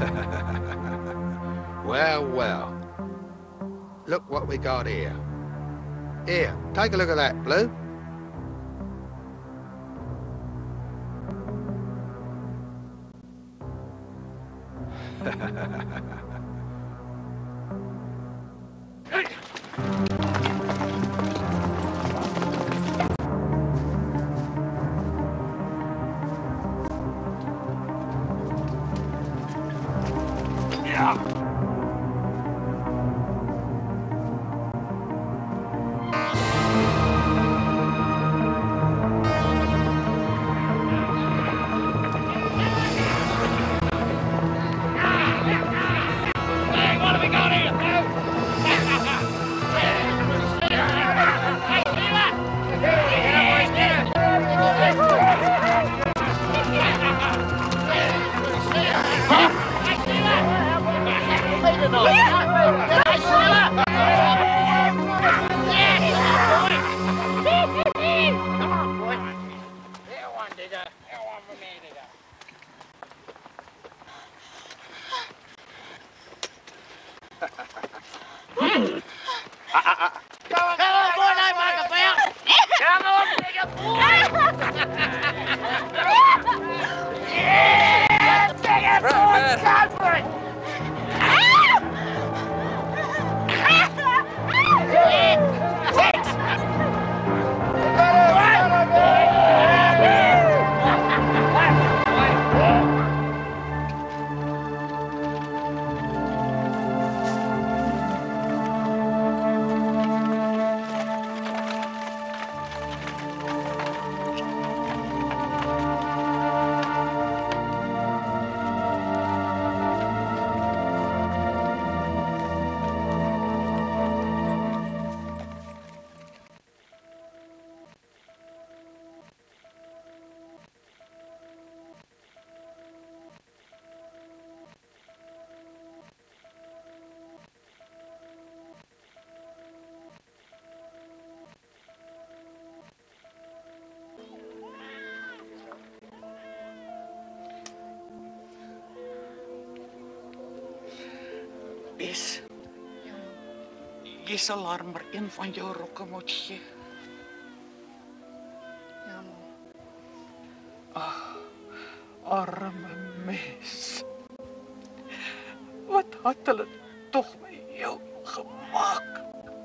Well, well. Look what we got here. Here, take a look at that, Blue. Bes, jy sal haar maar een van jou rokke moet gee. Ja, ma. Arme mens. Wat had hulle tog met jou gemaak?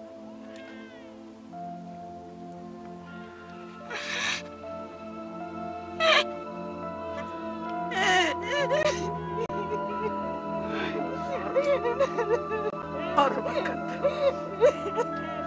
Arme kind.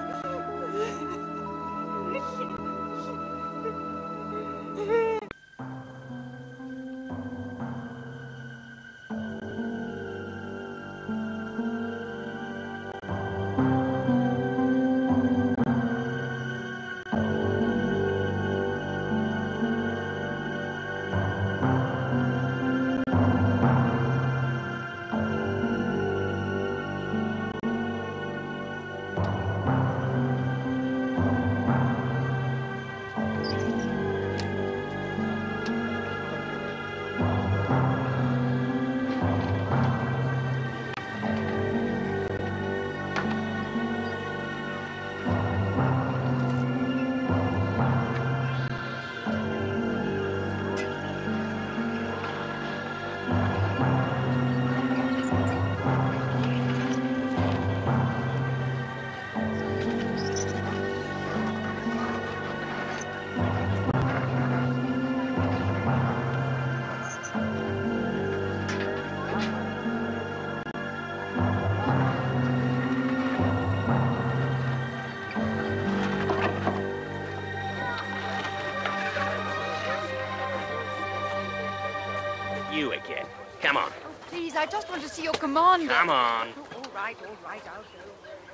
You again. Come on. Oh, please, I just want to see your commander. Come on. Oh, all right, I'll go.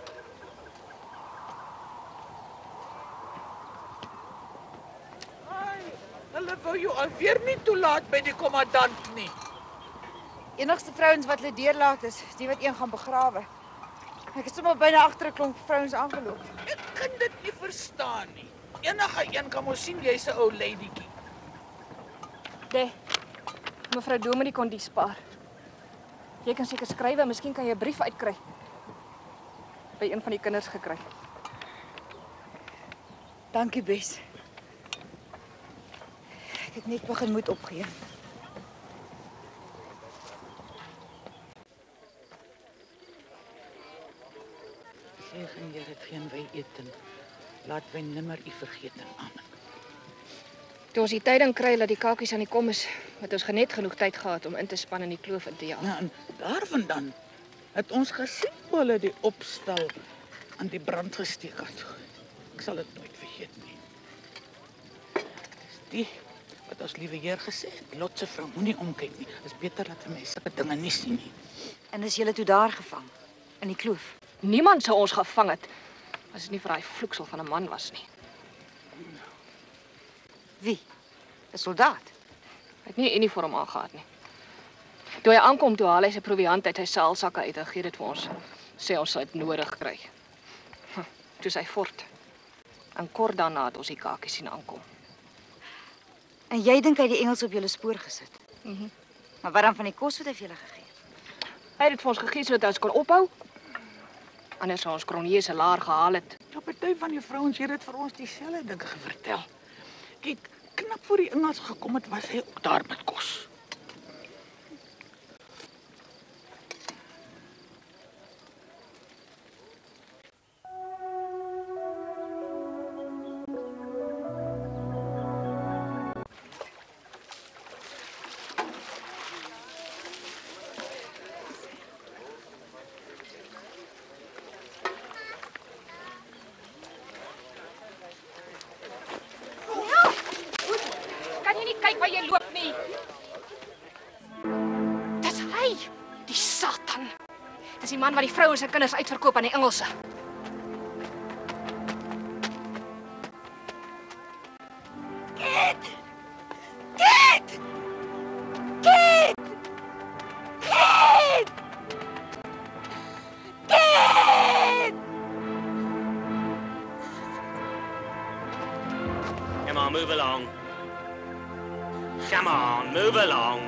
Hulle wou jou alweer nie toelaat by die kommandant nie. Enigste vrouens wat hulle deurlaat is die wat een gaan begrawe. Ek het sommer byna agter 'n klomp vrouens aangeloop. Ek kan dit nie verstaan nie. Enige een kan mos sien jy's 'n ou ladytjie. Nee. Mevrou Dominee kon die spaar. Jy kan seker skryf, miskien kan jy 'n brief uitkry. By een van die kinders gekry. Dankie, Bes. Ek het net begin moed opgee. Segen Here, geen wy eten. Laat wy nimmer u vergeet en amen. Toe ons die tyding kry dat die kakies aan die kom is, het ons net genoeg tyd gehad om in te span en die kloof in te jaag. Nou, en daarvandaan het ons gesien hoe hulle die opstal aan die brand gesteek het. Ek sal dit nooit vergeet nie. Dis die wat ons liewe Heer gesê het, Lot se vrou moenie omkyk nie. Dis beter dat 'n mens sulke dinge nie sien nie. En is julle toe daar gevang in die kloof? Niemand sou ons gevang het as dit nie vir daai vloeksel van 'n man was nie. Wie? 'n Soldaat? Hy het nie 'n uniform aangehad nie. Toe hy aankom, toe haal hy sy proviant uit sy saalsakke uit en gee dit vir ons. Sê ons sal dit nodig kry. Toe sy fort. En kort daarna het ons die kakies sien aankom. En jy dink hy het die Engels op julle spoor gesit? Maar wat dan van die kos wat hy vir julle gegee het? Hy het dit vir ons gegee sodat ons kon ophou. Anders sou ons Cronje se laar gehaal het. Ja, party van die vrouens het dit vir ons dieselfde dinge vertel. Kyk, knap voor die Engels gekom het, was hy ook daar met kos. Kan jy nie kyk waar jy loop nie? Dis hy, die Satan. Dis die man wat die vrouens en kinders uitverkoop aan die Engelse. Come on, move along. Come on, move along.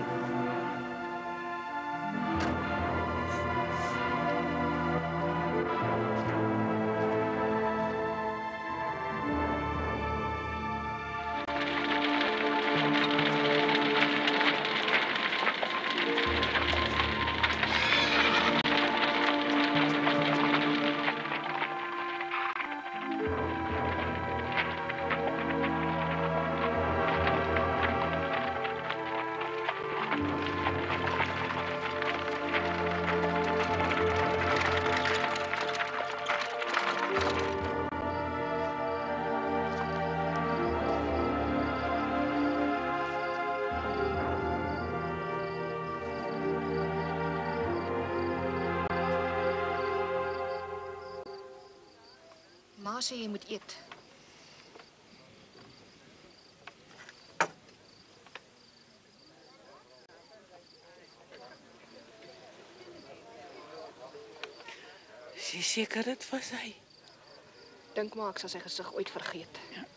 Ma sê jy moet eet. Is jy seker dit was hy? Dink maar ek sal sy gesig ooit vergeet.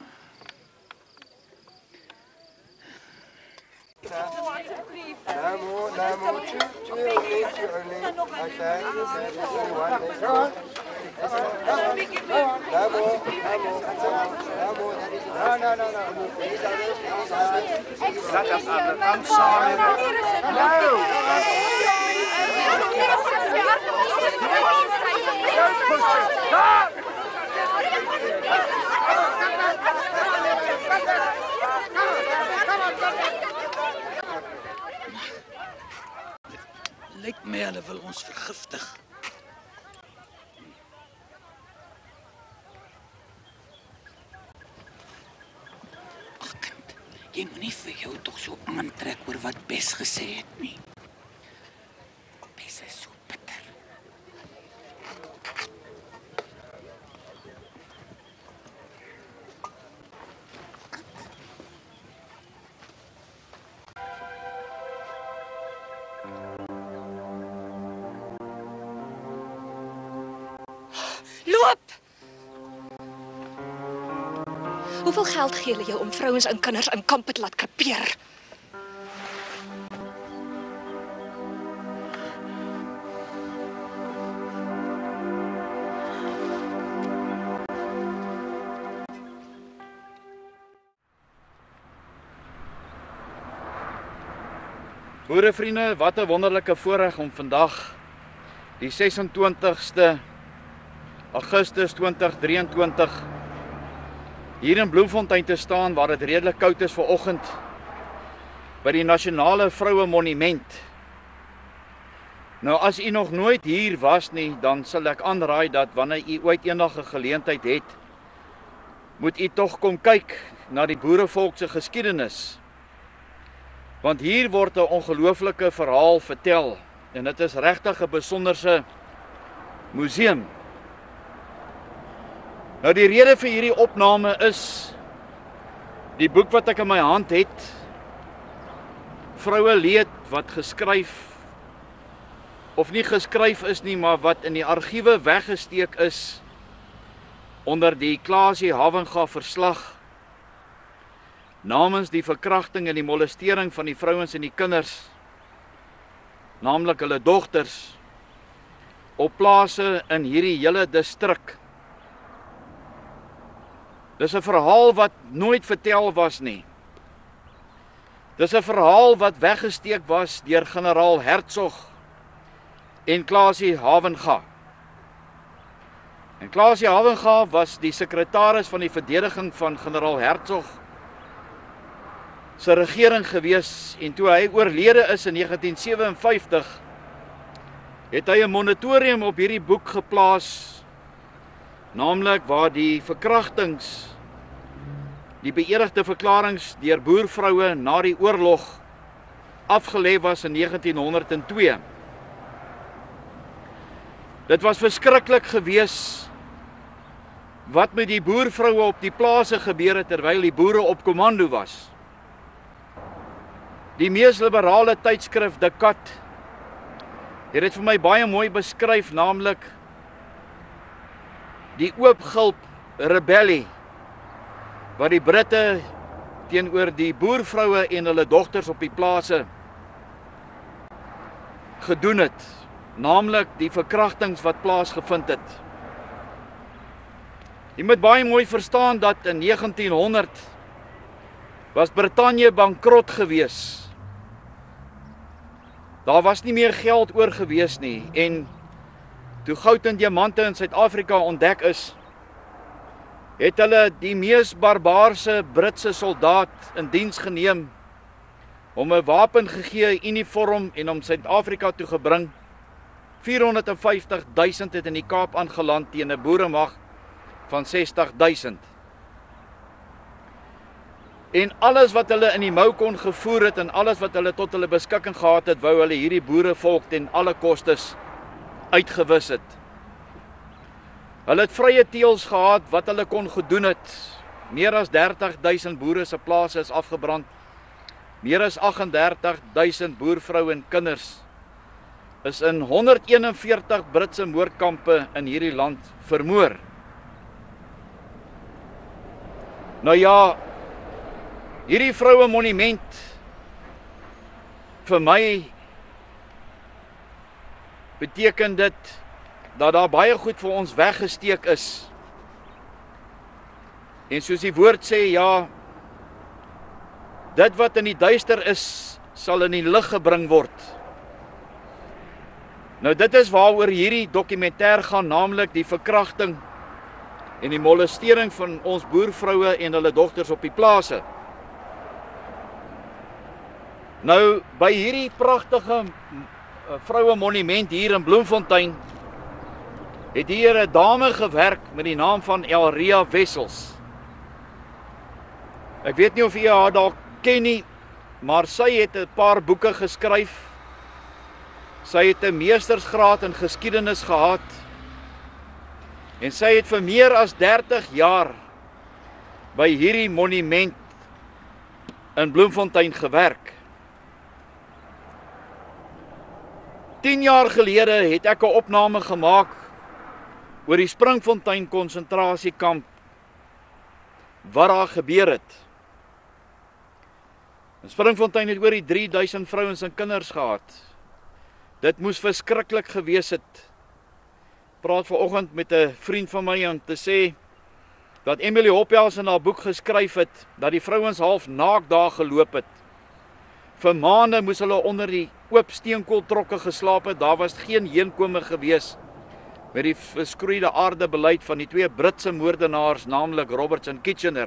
I'm sorry. Lyk my hulle wil ons vergiftig. Ag kind, jy moenie vir jou tog so aantrek oor wat Bes gesê het nie. Bes is so bitter. Loop! Hoeveel geld gee hulle jou om vrouens en kinders in kampe te laat krepeer? Boerevriende, wat 'n wonderlike voorreg om vandag die 26ste Augustus 2023 hier in Bloemfontein te staan waar dit redelik koud is vanoggend by die Nasionale Vroue Monument. Nou as u nog nooit hier was nie, dan sal ek aanraai dat wanneer u ooit eendag 'n geleentheid het, moet u tog kom kyk na die boerevolk se geskiedenis. Want hier word 'n ongelooflike verhaal vertel en dit is regtig 'n besonderse museum. Nou die rede vir hierdie opname is die boek wat ek in my hand het, Vroue Leed, wat geskryf of nie geskryf is nie, maar wat in die argiewe weggesteek is onder die Klasie Havenga verslag namens die verkrachting en die molestering van die vrouens en die kinders, naamlik hulle dogters, op plase in hierdie hele distrik. Dis 'n verhaal wat nooit vertel was nie. Dis 'n verhaal wat weggesteek was deur generaal Hertzog en Klasie Havenga. En Klasie Havenga was die sekretaris van die verdediging van generaal Hertzog se regering gewees, en toe hy oorlede is in 1957, het hy 'n moratorium op hierdie boek geplaas, naamlik waar die verkrachtings, die beëdigde verklaringe deur boervroue na die oorlog afgelê was in 1902. Dit was verskriklik gewees wat met die boervroue op die plase gebeur het terwyl die boere op kommando was. Die mees liberale tydskrif De Kat het dit vir my baie mooi beskryf, naamlik die oopgulp rebellie wat die Britte teenoor die boervroue en hulle dogters op die plase gedoen het, naamlik die verkrachtings wat plaasgevind het. Jy moet baie mooi verstaan dat in 1900 was Brittanje bankrot gewees. Daar was nie meer geld oor gewees nie, en toe goud en diamante in Suid-Afrika ontdek is, het hulle die mees barbaarse Britse soldaat in diens geneem, om 'n wapen gegee, uniform, en om Suid-Afrika toe gebring. 450.000 het in die Kaap aangeland teen 'n boeremag van 60.000. En alles wat hulle in die mou kon gevoer het en alles wat hulle tot hulle beskikking gehad het, wou hulle hierdie boerevolk ten alle kostes uitgewis het. Hulle het vrye teels gehad wat hulle kon gedoen het. Meer as 30.000 boere se plase is afgebrand. Meer as 38.000 boervroue en kinders is in 141 Britse moordkampe in hierdie land vermoor. Nou ja, hierdie vroue monument vir my beteken dit dat daar baie goed vir ons weggesteek is. En soos die woord sê, ja, dit wat in die duister is, sal in die lig gebring word. Nou dit is waaroor hierdie dokumentêr gaan, naamlik die verkrachting en die molestering van ons boervroue en hulle dogters op die plase. Nou, by hierdie pragtige vroue monument hier in Bloemfontein, het hier 'n dame gewerk met die naam van Elria Wessels. Ek weet nie of jy haar dalk ken nie, maar sy het 'n paar boeke geskryf. Sy het 'n meestersgraad in geskiedenis gehad, en sy het vir meer as 30 jaar by hierdie monument in Bloemfontein gewerk. 10 jaar gelede het ek 'n opname gemaak oor die Springfontein konsentrasiekamp, wat daar gebeur het. In Springfontein het oor die 3000 vrouens en kinders gehad. Dit moes verskriklik gewees het. Praat vanoggend met 'n vriend van my om te sê dat Emily Hopjels in haar boek geskryf het dat die vrouens half naak daar geloop het. Vir maande moes hulle onder die oop steenkooltrokke geslaap het. Daar was geen heenkome gewees met die verskroeide aarde beleid van die twee Britse moordenaars, naamlik Roberts en Kitchener.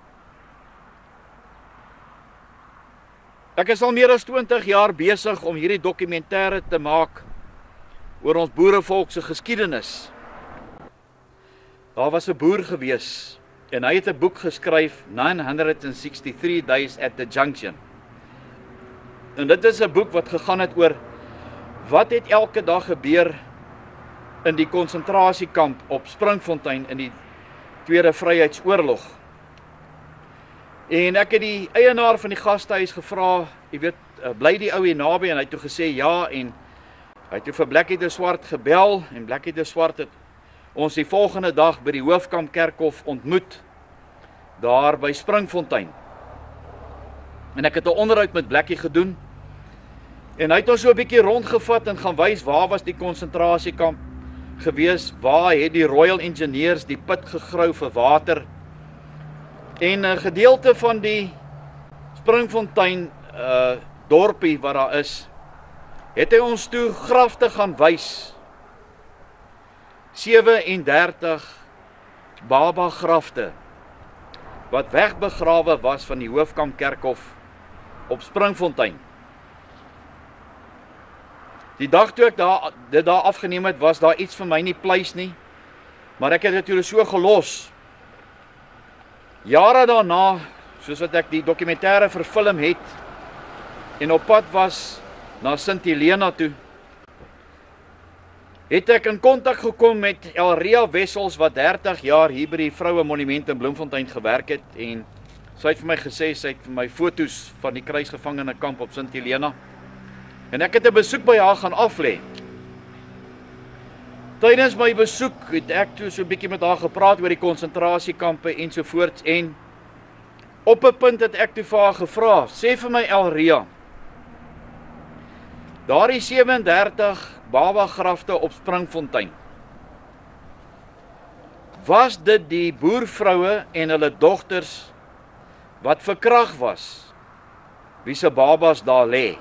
Ek is al meer as 20 jaar besig om hierdie dokumentêre te maak oor ons boerevolk se geskiedenis. Daar was 'n boer gewees en hy het 'n boek geskryf, 963 Days at the Junction. En dit is 'n boek wat gegaan het oor wat het elke dag gebeur in die konsentrasiekamp op Springfontein in die Tweede Vryheidsoorlog. En ek het die eienaar van die gastehuis gevra, jy weet, bly die ou hier naby, en hy het toe gesê ja, en hy het toe vir Blackie de Swart gebel, en Blackie de Swart het ons die volgende dag by die Hoofkamp Kerkhof ontmoet, daar by Springfontein. En ek het 'n onderhoud met Blackie gedoen, en hy het ons so 'n bietjie rondgevat en gaan wys waar was die konsentrasiekamp gewees, waar het die Royal Engineers die put gegrou vir water. En 'n gedeelte van die Springfontein dorpie wat daar is, het hy ons toe grafte gaan wys. 37 baba grafte wat wegbegrawe was van die Hoofkamp Kerkhof op Springfontein. Die dag toe ek dit daar afgeneem het, was daar iets vir my nie pleis nie, maar ek het dit toe so gelos. Jare daarna, soos wat ek die dokumentêre verfilm het en op pad was na Sint Helena toe, het ek in kontak gekom met Elria Wessels wat 30 jaar hier by die Vroue Monument in Bloemfontein gewerk het, en sy het vir my gesê, sy het vir my foto's van die kruisgevangene kamp op Sint Helena, en ek het 'n besoek by haar gaan aflê. Tydens my besoek het ek toe so 'n bietjie met haar gepraat oor die konsentrasiekampe ensovoorts, en op 'n punt het ek toe vir haar gevra, sê vir my Elria, daardie 37 baba grafte op Springfontein, was dit die boervroue en hulle dogters wat verkragt was, wie se babas daar lê?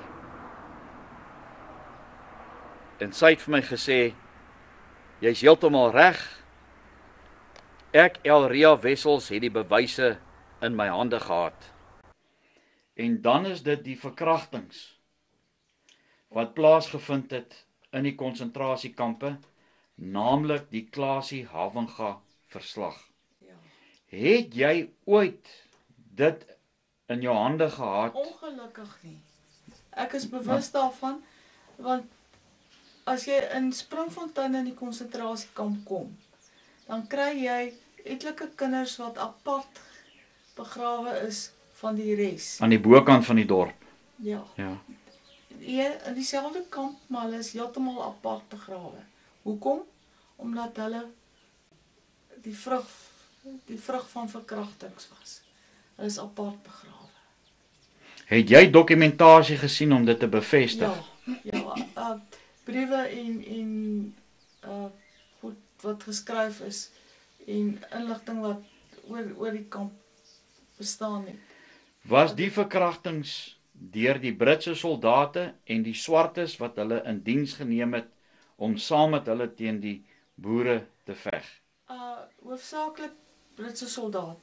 En sy het vir my gesê, jy's heeltemal reg, ek Elria Wessels het die bewyse in my hande gehad. En dan is dit die verkrachtings wat plaasgevind het in die konsentrasiekampe, naamlik die Klasie Havenga verslag. Ja. Het jy ooit dit in jou hande gehad? Ongelukkig nie. Ek is bewus daarvan, want as jy in Springfontein in die konsentrasiekamp kom, dan kry jy etlike kinders wat apart begrawe is van die res. Aan die bokant van die dorp. Ja. Ja. In dieselfde kamp, maar hulle is heeltemal apart begrawe. Hoekom? Omdat hulle die vrug van verkrachtings was. Hulle is apart begrawe. Het jy dokumentasie gesien om dit te bevestig? Ja, briewe en goed wat geskryf is en inligting wat oor die kamp bestaan het. Was die verkrachtings deur die Britse soldate en die swartes wat hulle in diens geneem het om saam met hulle teen die boere te veg? Hoofsaaklik Britse soldate.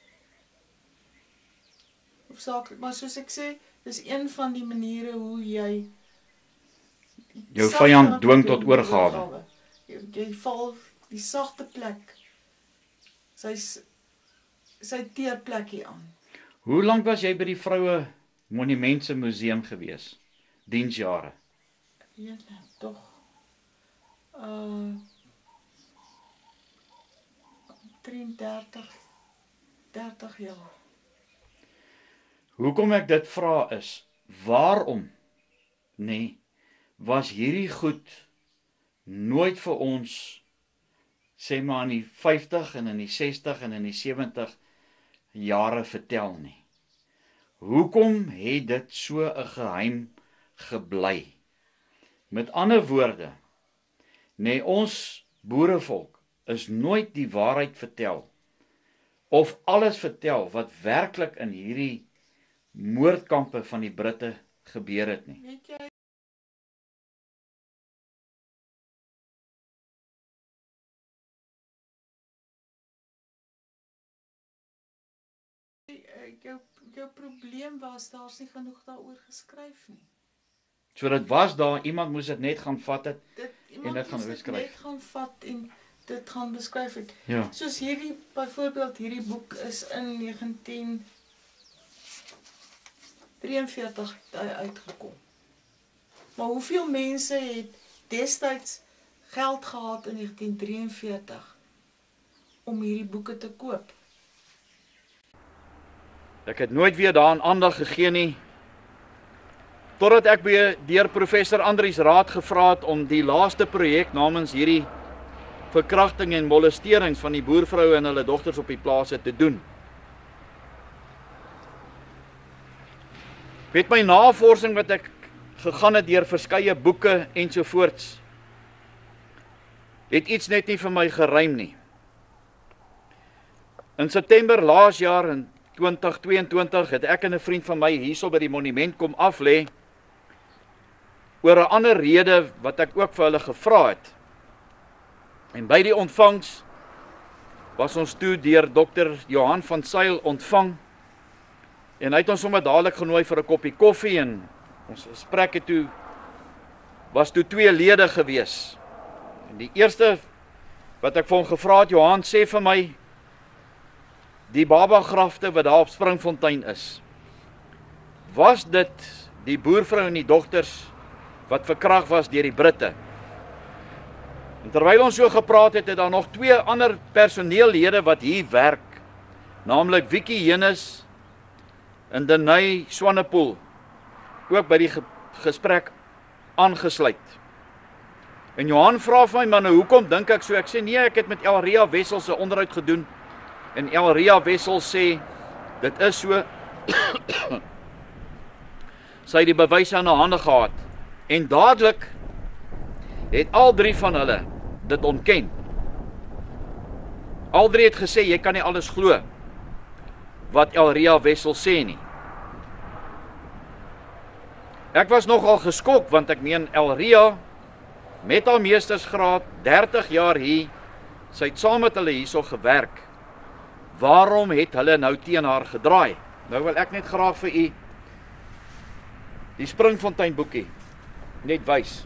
Hoofsaaklik, maar soos ek sê, dis een van die maniere hoe jy jou vyand dwing tot oorgawe. Jy val die sagte plek, sy teerplekkie aan. Hoe lank was jy by die Vroue Monumentse Museum gewees? Diensjare? Weet toch 30 jaar. Hoekom ek dit vra is, waarom was hierdie goed nooit vir ons, sê maar in die 50 en in die 60 en in die 70 jare vertel nie? Hoekom het dit so 'n geheim gebly? Met ander woorde, ons boerevolk is nooit die waarheid vertel, of alles vertel wat werklik in hierdie moordkampe van die Britte gebeur het nie. Weet jy, jou probleem was, daar's nie genoeg daaroor geskryf nie. So dit was daar, iemand moes dit net gaan vat het en dit gaan moes beskryf. net gaan vat en dit gaan beskryf het. Ja. Soos hierdie, byvoorbeeld hierdie boek is in 1943 uitgekom. Maar hoeveel mense het destyds geld gehad in 1943 om hierdie boeke te koop? Ek het nooit weer daaraan aandag gegee nie, totdat ek deur professor Andries Raad gevra het om die laaste projek namens hierdie verkrachting en molesterings van die boervroue en hulle dogters op die plase te doen. Met my navorsing wat ek gegaan het deur verskeie boeke ensovoorts, het iets net nie vir my gerym nie. In September laas jaar in 2022 het ek en 'n vriend van my hierso by die monument kom aflê oor 'n ander rede wat ek ook vir hulle gevra het. En by die ontvangs was ons toe deur Dr. Johan van Zyl ontvang en hy het ons sommer dadelik genooi vir 'n koppie koffie en ons gesprek het toe was toe 2 lede gewees. En die eerste wat ek vir hom gevra het, Johan, sê vir my, die babagrafte wat daar op Springfontein is, was dit die boervrou en die dogters wat verkragt was deur die Britte? En terwyl ons so gepraat het, het daar nog 2 ander personeellede wat hier werk, naamlik Vicky Jennis en Denay Swanepoel, ook by die gesprek aangesluit. En Johan vra vir my, maar nou hoekom dink ek so? Ek sê nee, ek het met Elria Wessels 'n onderhoud gedoen. En Elria Wessels sê, dit is so, sy het die bewyse aan haar hande gehad. En dadelik het al 3 van hulle dit ontken. Al 3 het gesê, jy kan nie alles glo wat Elria Wessels sê nie. Ek was nogal geskok, want ek meen Elria, met haar meestersgraad, 30 jaar hier, sy het saam met hulle hierso gewerk. Waarom het hulle nou teen haar gedraai? Nou wil ek net graag vir u die Springfontein boekie net wys.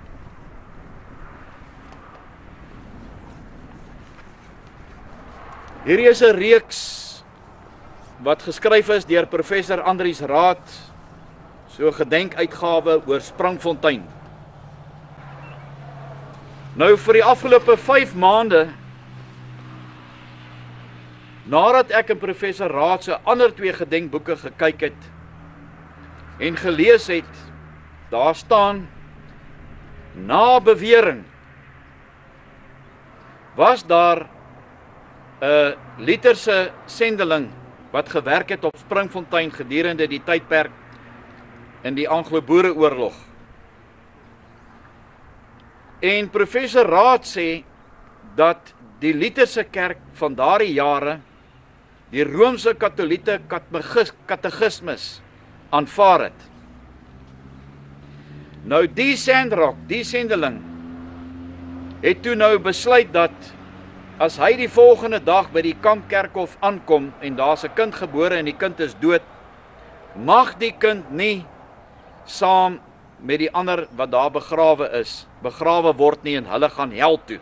Hierdie is 'n reeks wat geskryf is deur professor Andries Raad, so 'n gedenkuitgawe oor Springfontein. Nou vir die afgelope 5 maande, nadat ek en professor Raad se ander 2 gedenkboeke gekyk het en gelees het, daar staan, na bewering, was daar 'n Literse sendeling wat gewerk het op Springfontein gedurende die tydperk in die Anglo-Boereoorlog. En professor Raad sê dat die Literse kerk van daardie jare die Roomse Katholieke katekismes aanvaar het. Nou die Sandrock, die sendeling, het toe nou besluit dat as hy die volgende dag by die Kampkerkhof aankom en daar's 'n kind gebore en die kind is dood, mag die kind nie saam met die ander wat daar begrawe word nie, en hulle gaan hel toe.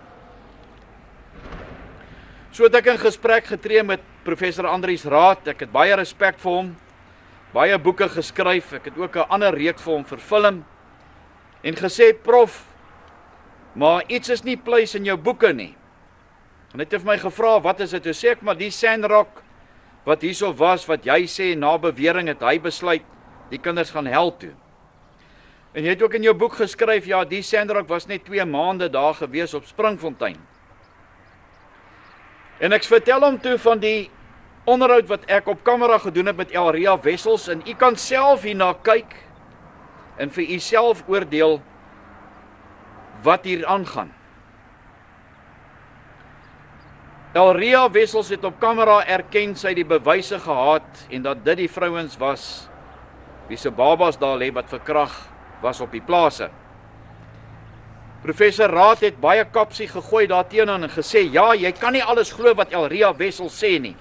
So het ek in gesprek getree met professor Andries Raad, ek het baie respek vir hom, baie boeke geskryf, ek het ook 'n ander reeks vir hom verfilm, en gesê, prof, maar iets is nie pleis in jou boeke nie. En hy het vir my gevra, wat is dit? Toe sê ek, maar die Sandrock, wat hierso was, wat jy sê, na bewering het hy besluit, die kinders gaan hel toe. En jy het ook in jou boek geskryf, ja, die Sandrock was net 2 maande daar gewees op Springfontein. En ek vertel hom toe van die onderhoud wat ek op kamera gedoen het met Elria Wessels, en u kan self hierna kyk, en vir u self oordeel, wat hier aangaan. Elria Wessels het op kamera erken sy die bewyse gehad, en dat dit die vrouens was, wie se babas daar lê wat verkragt was op die plase. Professor Raad het baie kapsie gegooi daarteenoor en gesê, ja, jy kan nie alles glo wat Elria Wessels sê nie.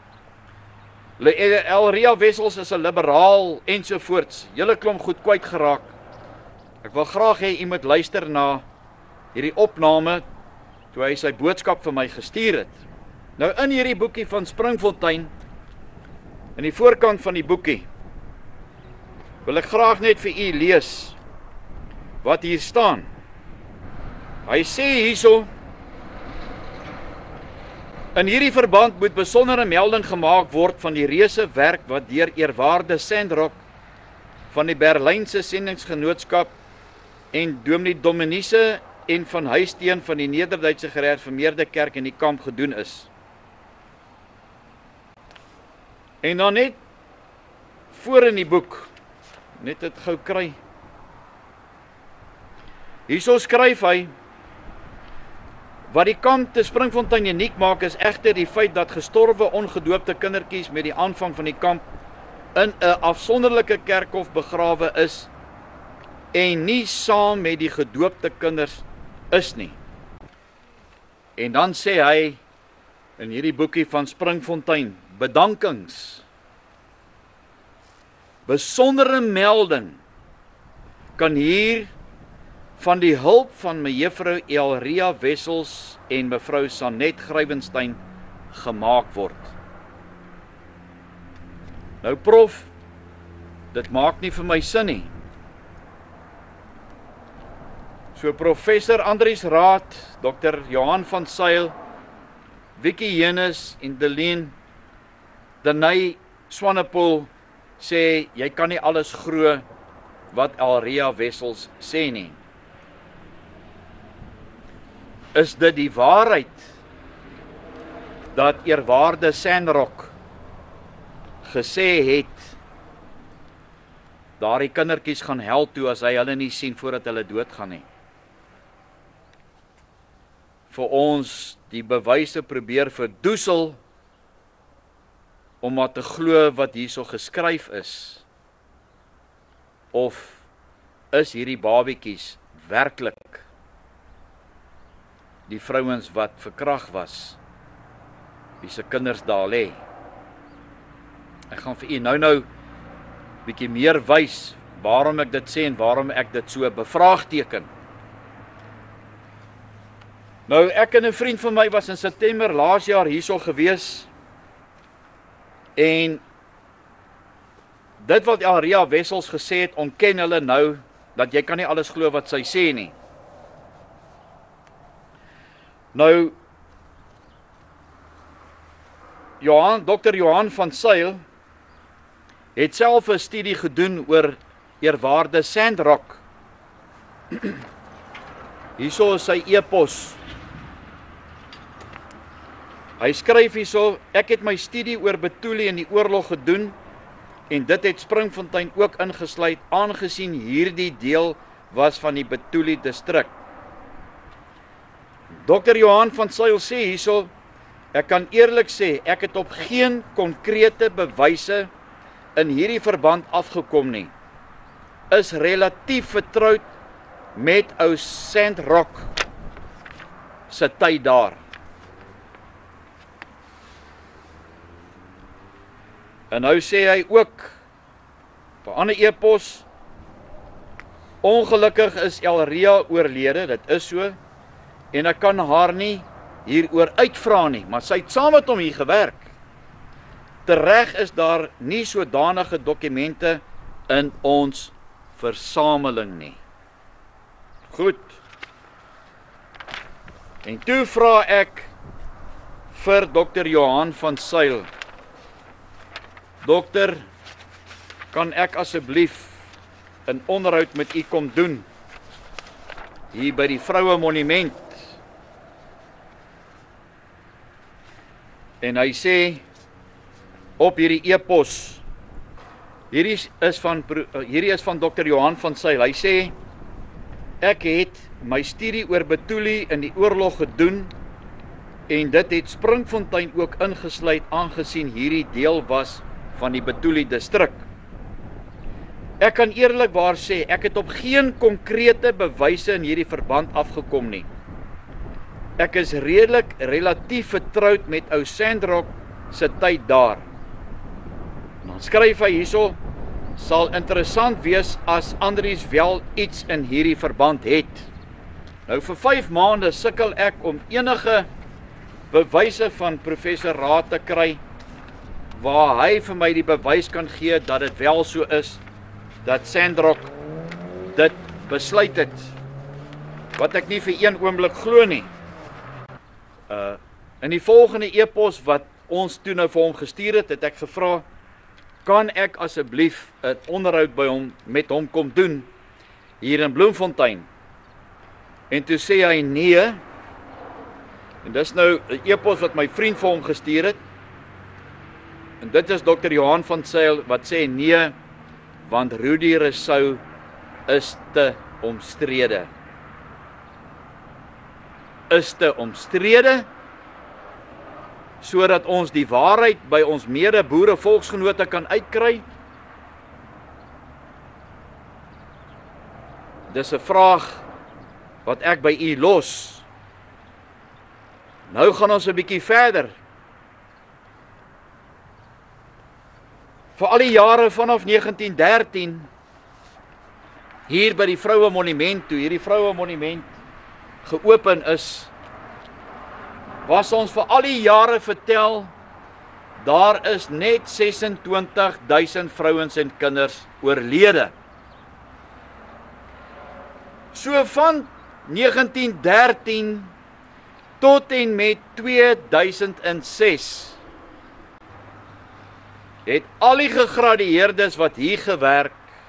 Elria Wessels is 'n liberaal ensovoorts, hele klomp goed kwyt geraak. Ek wil graag hê u moet luister na hierdie opname toe hy sy boodskap vir my gestuur het. Nou in hierdie boekie van Springfontein, in die voorkant van die boekie, wil ek graag net vir u lees wat hier staan. Hy sê hierso, in hierdie verband moet besondere melding gemaak word van die reuse werk wat deur eerwaarde Sandrock van die Berlynse Sendingsgenootskap en Dominee Dominiese en van Huisteen van die Nederduitse Gereformeerde Kerk in die kamp gedoen is. En dan net voor in die boek, net dit gou kry. Hierso skryf hy, wat die kamp te Springfontein uniek maak is egter die feit dat gestorwe ongedoopte kindertjies met die aanvang van die kamp in 'n afsonderlike kerkhof begrawe is en nie saam met die gedoopte kinders is nie. En dan sê hy in hierdie boekie van Springfontein, bedankings, besondere melding kan hier van die hulp van mevrou Elria Wessels en mevrou Sanet Grywenstein gemaak word. Nou prof, dit maak nie vir my sin nie. So professor Andries Raad, Dr. Johan van Sail, Vicky Jenes en Denay Swanepoel sê, jy kan nie alles glo wat Elria Wessels sê nie. Is dit die waarheid dat eerwaarde Sandrock gesê het daardie kindertjies gaan hel toe as hy hulle nie sien voordat hulle doodgaan nie? Vir ons die bewyse probeer verdoesel om maar te glo wat hierso geskryf is, of is hierdie babietjies werklik die vrouens wat verkragt was, wie se kinders daar lê? Ek gaan vir u nou bietjie meer wys waarom ek dit sê en waarom ek dit so bevraagteken. Nou, ek en 'n vriend van my was in September laas jaar hierso gewees en dit wat Elria Wessels gesê het, ontken hulle nou dat jy kan nie alles glo wat sy sê nie. Nou, Dr. Johan van Sail het self 'n studie gedoen oor eerwaarde Sandrock. Hierso is sy e-pos. Hy skryf hierso, ek het my studie oor Betuli in die oorlog gedoen en dit het Springfontein ook ingesluit, aangesien hierdie deel was van die Betuli distrik. Dr. Johan van Sail sê hierso, ek kan eerlik sê, ek het op geen konkrete bewyse in hierdie verband afgekom nie. Is relatief vertroud met ou Sandrock se tyd daar. En nou sê hy ook, op 'n ander e-pos, ongelukkig is Elria oorlede, dit is so, en ek kan haar nie hieroor uitvra nie, maar sy het saam met hom hier gewerk. Tereg is daar nie sodanige dokumente in ons versameling nie. Goed. En toe vra ek vir Dr. Johan van Sail, dokter, kan ek asseblief 'n onderhoud met u kom doen hier by die Vroue Monument? En hy sê op hierdie e-pos, hierdie is van Dr. Johan van Sail. Hy sê, ek het my studie oor Betuli in die oorlog gedoen en dit het Springfontein ook ingesluit aangesien hierdie deel was van die Betuli distrik. Ek kan eerlikwaar sê, ek het op geen konkrete bewyse in hierdie verband afgekom nie. Ek is relatief vertroud met ou Sandrock se tyd daar. En dan skryf hy hierso, sal interessant wees as Andries wel iets in hierdie verband het. Nou vir 5 maande sukkel ek om enige bewyse van professor Raad te kry, waar hy vir my die bewys kan gee dat dit wel so is, dat Sandrock dit besluit het, wat ek nie vir een oomblik glo nie. In die volgende e-pos wat ons toe nou vir hom gestuur het, het ek gevra, kan ek asseblief 'n onderhoud met hom kom doen, hier in Bloemfontein? En toe sê hy nee, en dis nou 'n e-pos wat my vriend vir hom gestuur het, en dit is Dr. Johan van Zyl wat sê nee, want Rudy Rousseau is te omstrede. Is te omstrede, sodat ons die waarheid by ons mede boere volksgenote kan uitkry? Dis 'n vraag wat ek by u los. Nou gaan ons 'n bietjie verder. Vir al die jare vanaf 1913, hier by die Vroue Monument, toe hierdie Vroue Monument geopen is, was ons vir al die jare vertel, daar is net 26.000 vrouens en kinders oorlede. So van 1913 tot en met 2006 het al die gegradueerdes wat hier gewerk,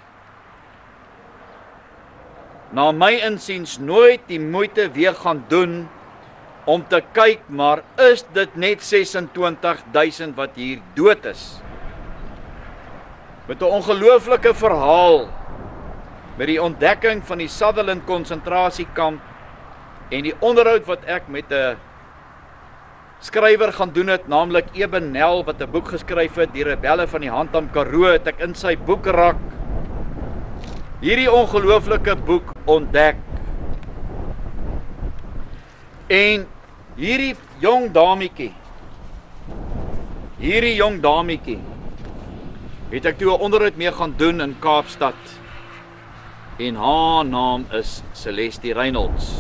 na my insiens nooit die moeite weer gaan doen om te kyk, maar is dit net 26.000 wat hier dood is? Met 'n ongelooflike verhaal, met die ontdekking van die Sutherland konsentrasiekamp en die onderhoud wat ek met 'n skrywer gaan doen het, naamlik Eben Nel, wat 'n boek geskryf het, Die Rebelle van die Handam Karoo, het ek in sy boekrak hierdie ongelooflike boek ontdek. En hierdie jong dametjie, het ek toe 'n onderhoud mee gaan doen in Kaapstad. En haar naam is Celestie Reynolds.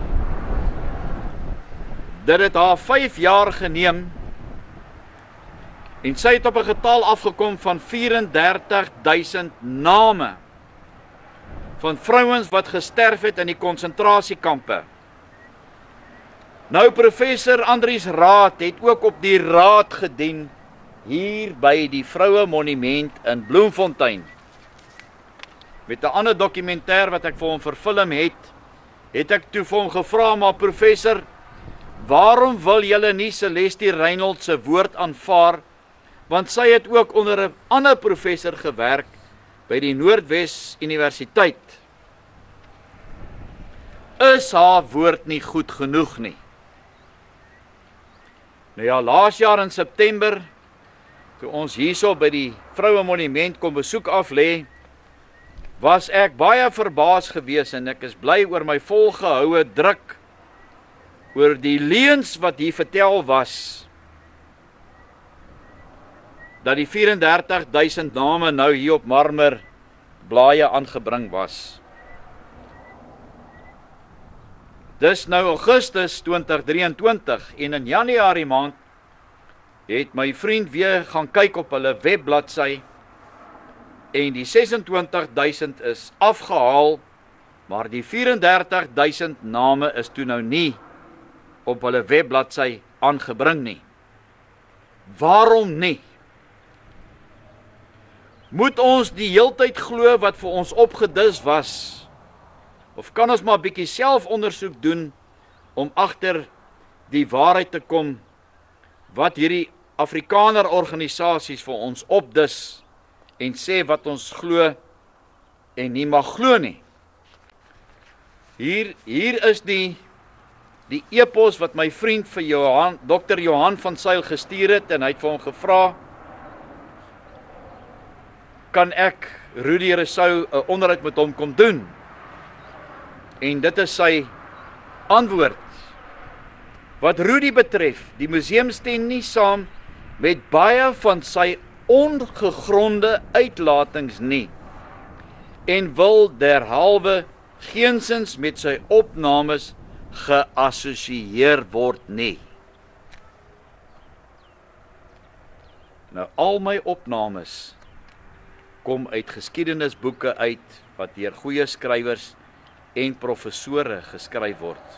Dit het haar 5 jaar geneem, en sy het op 'n getal afgekom van 34.000 name van vrouens wat gesterf het in die konsentrasiekampe. Nou professor Andries Raad het ook op die raad gedien hier by die Vroue Monument in Bloemfontein. Met 'n ander dokumentêr wat ek vir hom verfilm het ek toe vir hom gevra, maar professor, waarom wil julle nie Celestie Reynolds se woord aanvaar, want sy het ook onder 'n ander professor gewerk by die Noordwes Universiteit. Is haar woord nie goed genoeg nie? Nou ja, laas jaar in September, toe ons hierso by die Vroue Monument kom besoek aflê, was ek baie verbaas gewees en ek is bly oor my volgehoue druk oor die leuns wat hier vertel was, dat die 34.000 name nou hier op marmer blaaie aangebring was. Dis nou Augustus 2023 en in Januarie maand het my vriend weer gaan kyk op hulle webbladsy en die 26.000 is afgehaal, maar die 34.000 name is toe nou nie op hulle webbladsy aangebring nie. Waarom nie? Moet ons die heeltyd glo wat vir ons opgedis was? Of kan ons maar 'n bietjie selfondersoek doen om agter die waarheid te kom wat hierdie Afrikaner organisasies vir ons opdis en sê wat ons glo en nie mag glo nie? Hier is die e-pos wat my vriend vir Dr. Johan van Zyl gestuur het en hy het vir hom gevra, kan ek Rudy Rousseau 'n onderhoud met hom kom doen. En dit is sy antwoord. Wat Rudy betref, die museum stem nie saam met baie van sy ongegronde uitlatings nie en wil derhalwe geensins met sy opnames geassosieer word nie. Nou, al my opnames kom uit geskiedenisboeke uit wat deur goeie skrywers en professore geskryf word.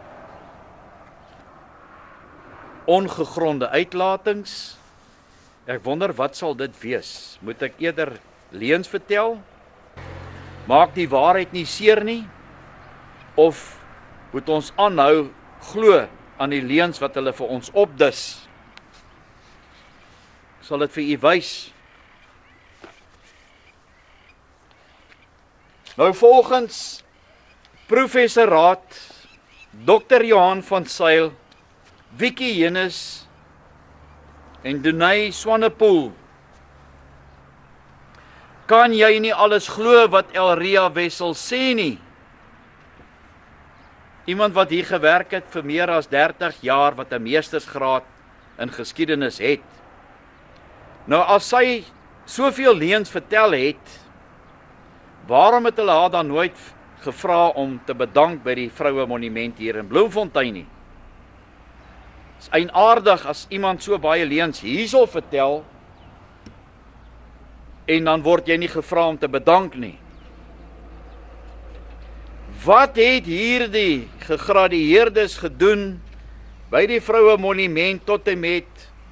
Ongegronde uitlatings. Ek wonder wat sal dit wees? Moet ek eerder leuns vertel? Maak die waarheid nie seer nie? Of moet ons aanhou glo aan die leuns wat hulle vir ons opdis? Ek sal dit vir u wys. Nou volgens Professor Raad, Dr. Johan van Zyl, Vicky Jennis en Dunay Swanepoel, kan jy nie alles glo wat Elria Wessels sê nie. Iemand wat hier gewerk het vir meer as 30 jaar, wat 'n meestersgraad in geskiedenis het. Nou as sy soveel leuns vertel het, waarom het hulle haar dan nooit gevra om te bedank by die vroue monument hier in Bloemfontein nie? Is eienaardig as iemand so baie leuns hierso vertel en dan word jy nie gevra om te bedank nie. Wat het hierdie gegradueerdes gedoen by die vroue monument tot en met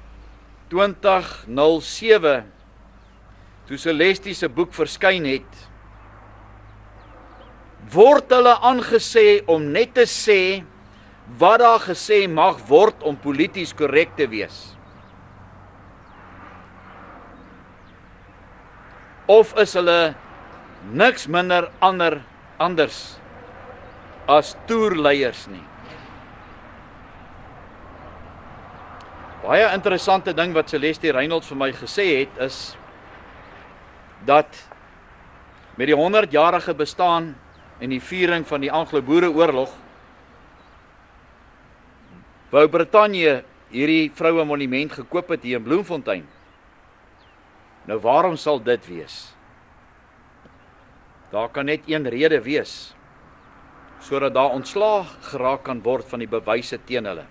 2007 toe Celestie se boek verskyn het? Word hulle aangesê om net te sê wat daar gesê mag word om polities korrek te wees? Of is hulle niks minder anders as toerleiers nie? Baie interessante ding wat Celestie Reynolds vir my gesê het, is dat met die 100-jarige bestaan en die viering van die Anglo-Boereoorlog wou Brittanje hierdie vroue monument gekoop het hier in Bloemfontein. Nou waarom sal dit wees? Daar kan net een rede wees, sodat daar ontslaag geraak kan word van die bewyse teen hulle.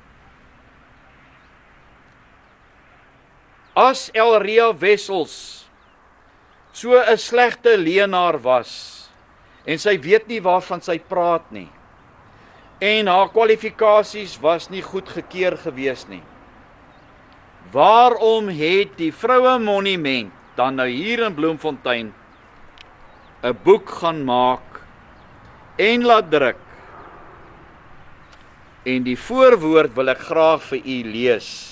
As Elria Wessels so 'n slegte leenaar was, en sy weet nie waarvan sy praat nie, en haar kwalifikasies was nie goed gekeer gewees nie, waarom het die vroue monument dan nou hier in Bloemfontein 'n boek gaan maak en laat druk? En die voorwoord wil ek graag vir u lees.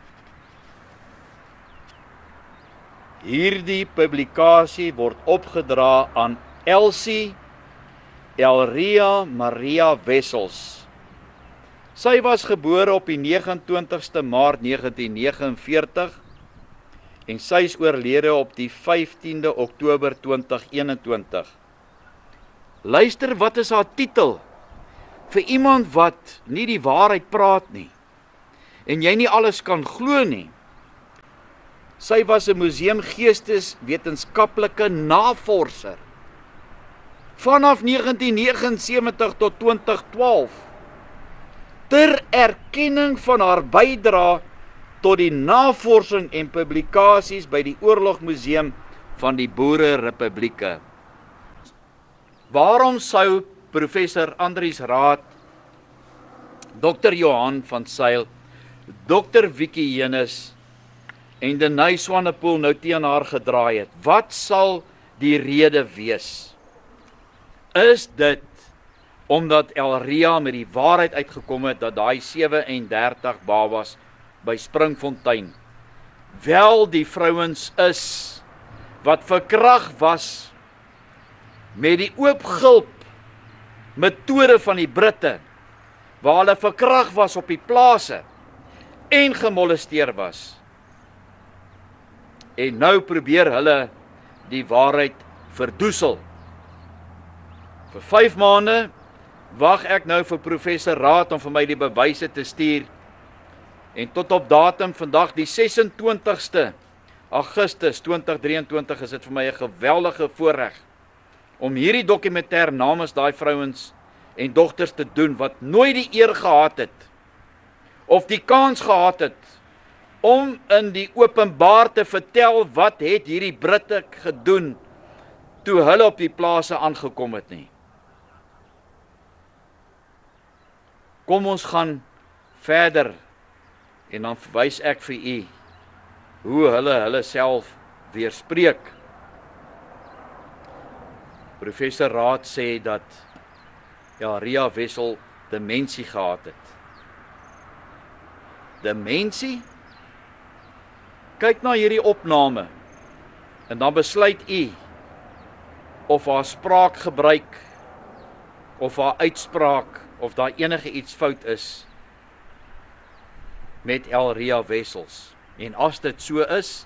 Hierdie publikasie word opgedra aan Elsie Elria Maria Wessels. Sy was gebore op die 29ste Maart 1949 en sy is oorlede op die 15de Oktober 2021. Luister, wat is haar titel? Vir iemand wat nie die waarheid praat nie en jy nie alles kan glo nie. Sy was 'n museumgeesteswetenskaplike navorser vanaf 1979 tot 2012 ter erkenning van haar bydrae tot die navorsing en publikasies by die Oorlogmuseum van die Boererepublieke. Waarom sou Professor Andries Raad, Dr. Johan van Zyl, Dr. Vicky Jennis en Dunay Swanepoel nou teen haar gedraai het? Wat sal die rede wees? Is dit omdat Elria met die waarheid uitgekom het dat daai 37 babas by Springfontein wel die vrouens is wat verkrag was met die oopgulp metode van die Britte, waar hulle verkrag was op die plase en gemolesteer was. En nou probeer hulle die waarheid verdoesel. Vir 5 maande wag ek nou vir professor Raad om vir my die bewyse te stuur. En tot op datum vandag die 26ste Augustus 2023 is dit vir my 'n geweldige voorreg om hierdie dokumentêr namens daai vrouens en dogters te doen wat nooit die eer gehad het of die kans gehad het om in die openbaar te vertel wat het hierdie Britte gedoen toe hulle op die plase aangekom het nie. Kom ons gaan verder en dan wys ek vir u hoe hulle self weerspreek. Professor Raad sê dat Ria Wessel demensie gehad het. Demensie? Kyk na hierdie opname en dan besluit u of haar spraakgebruik of haar uitspraak of daar enige iets fout is met Ria Wessels. En as dit so is,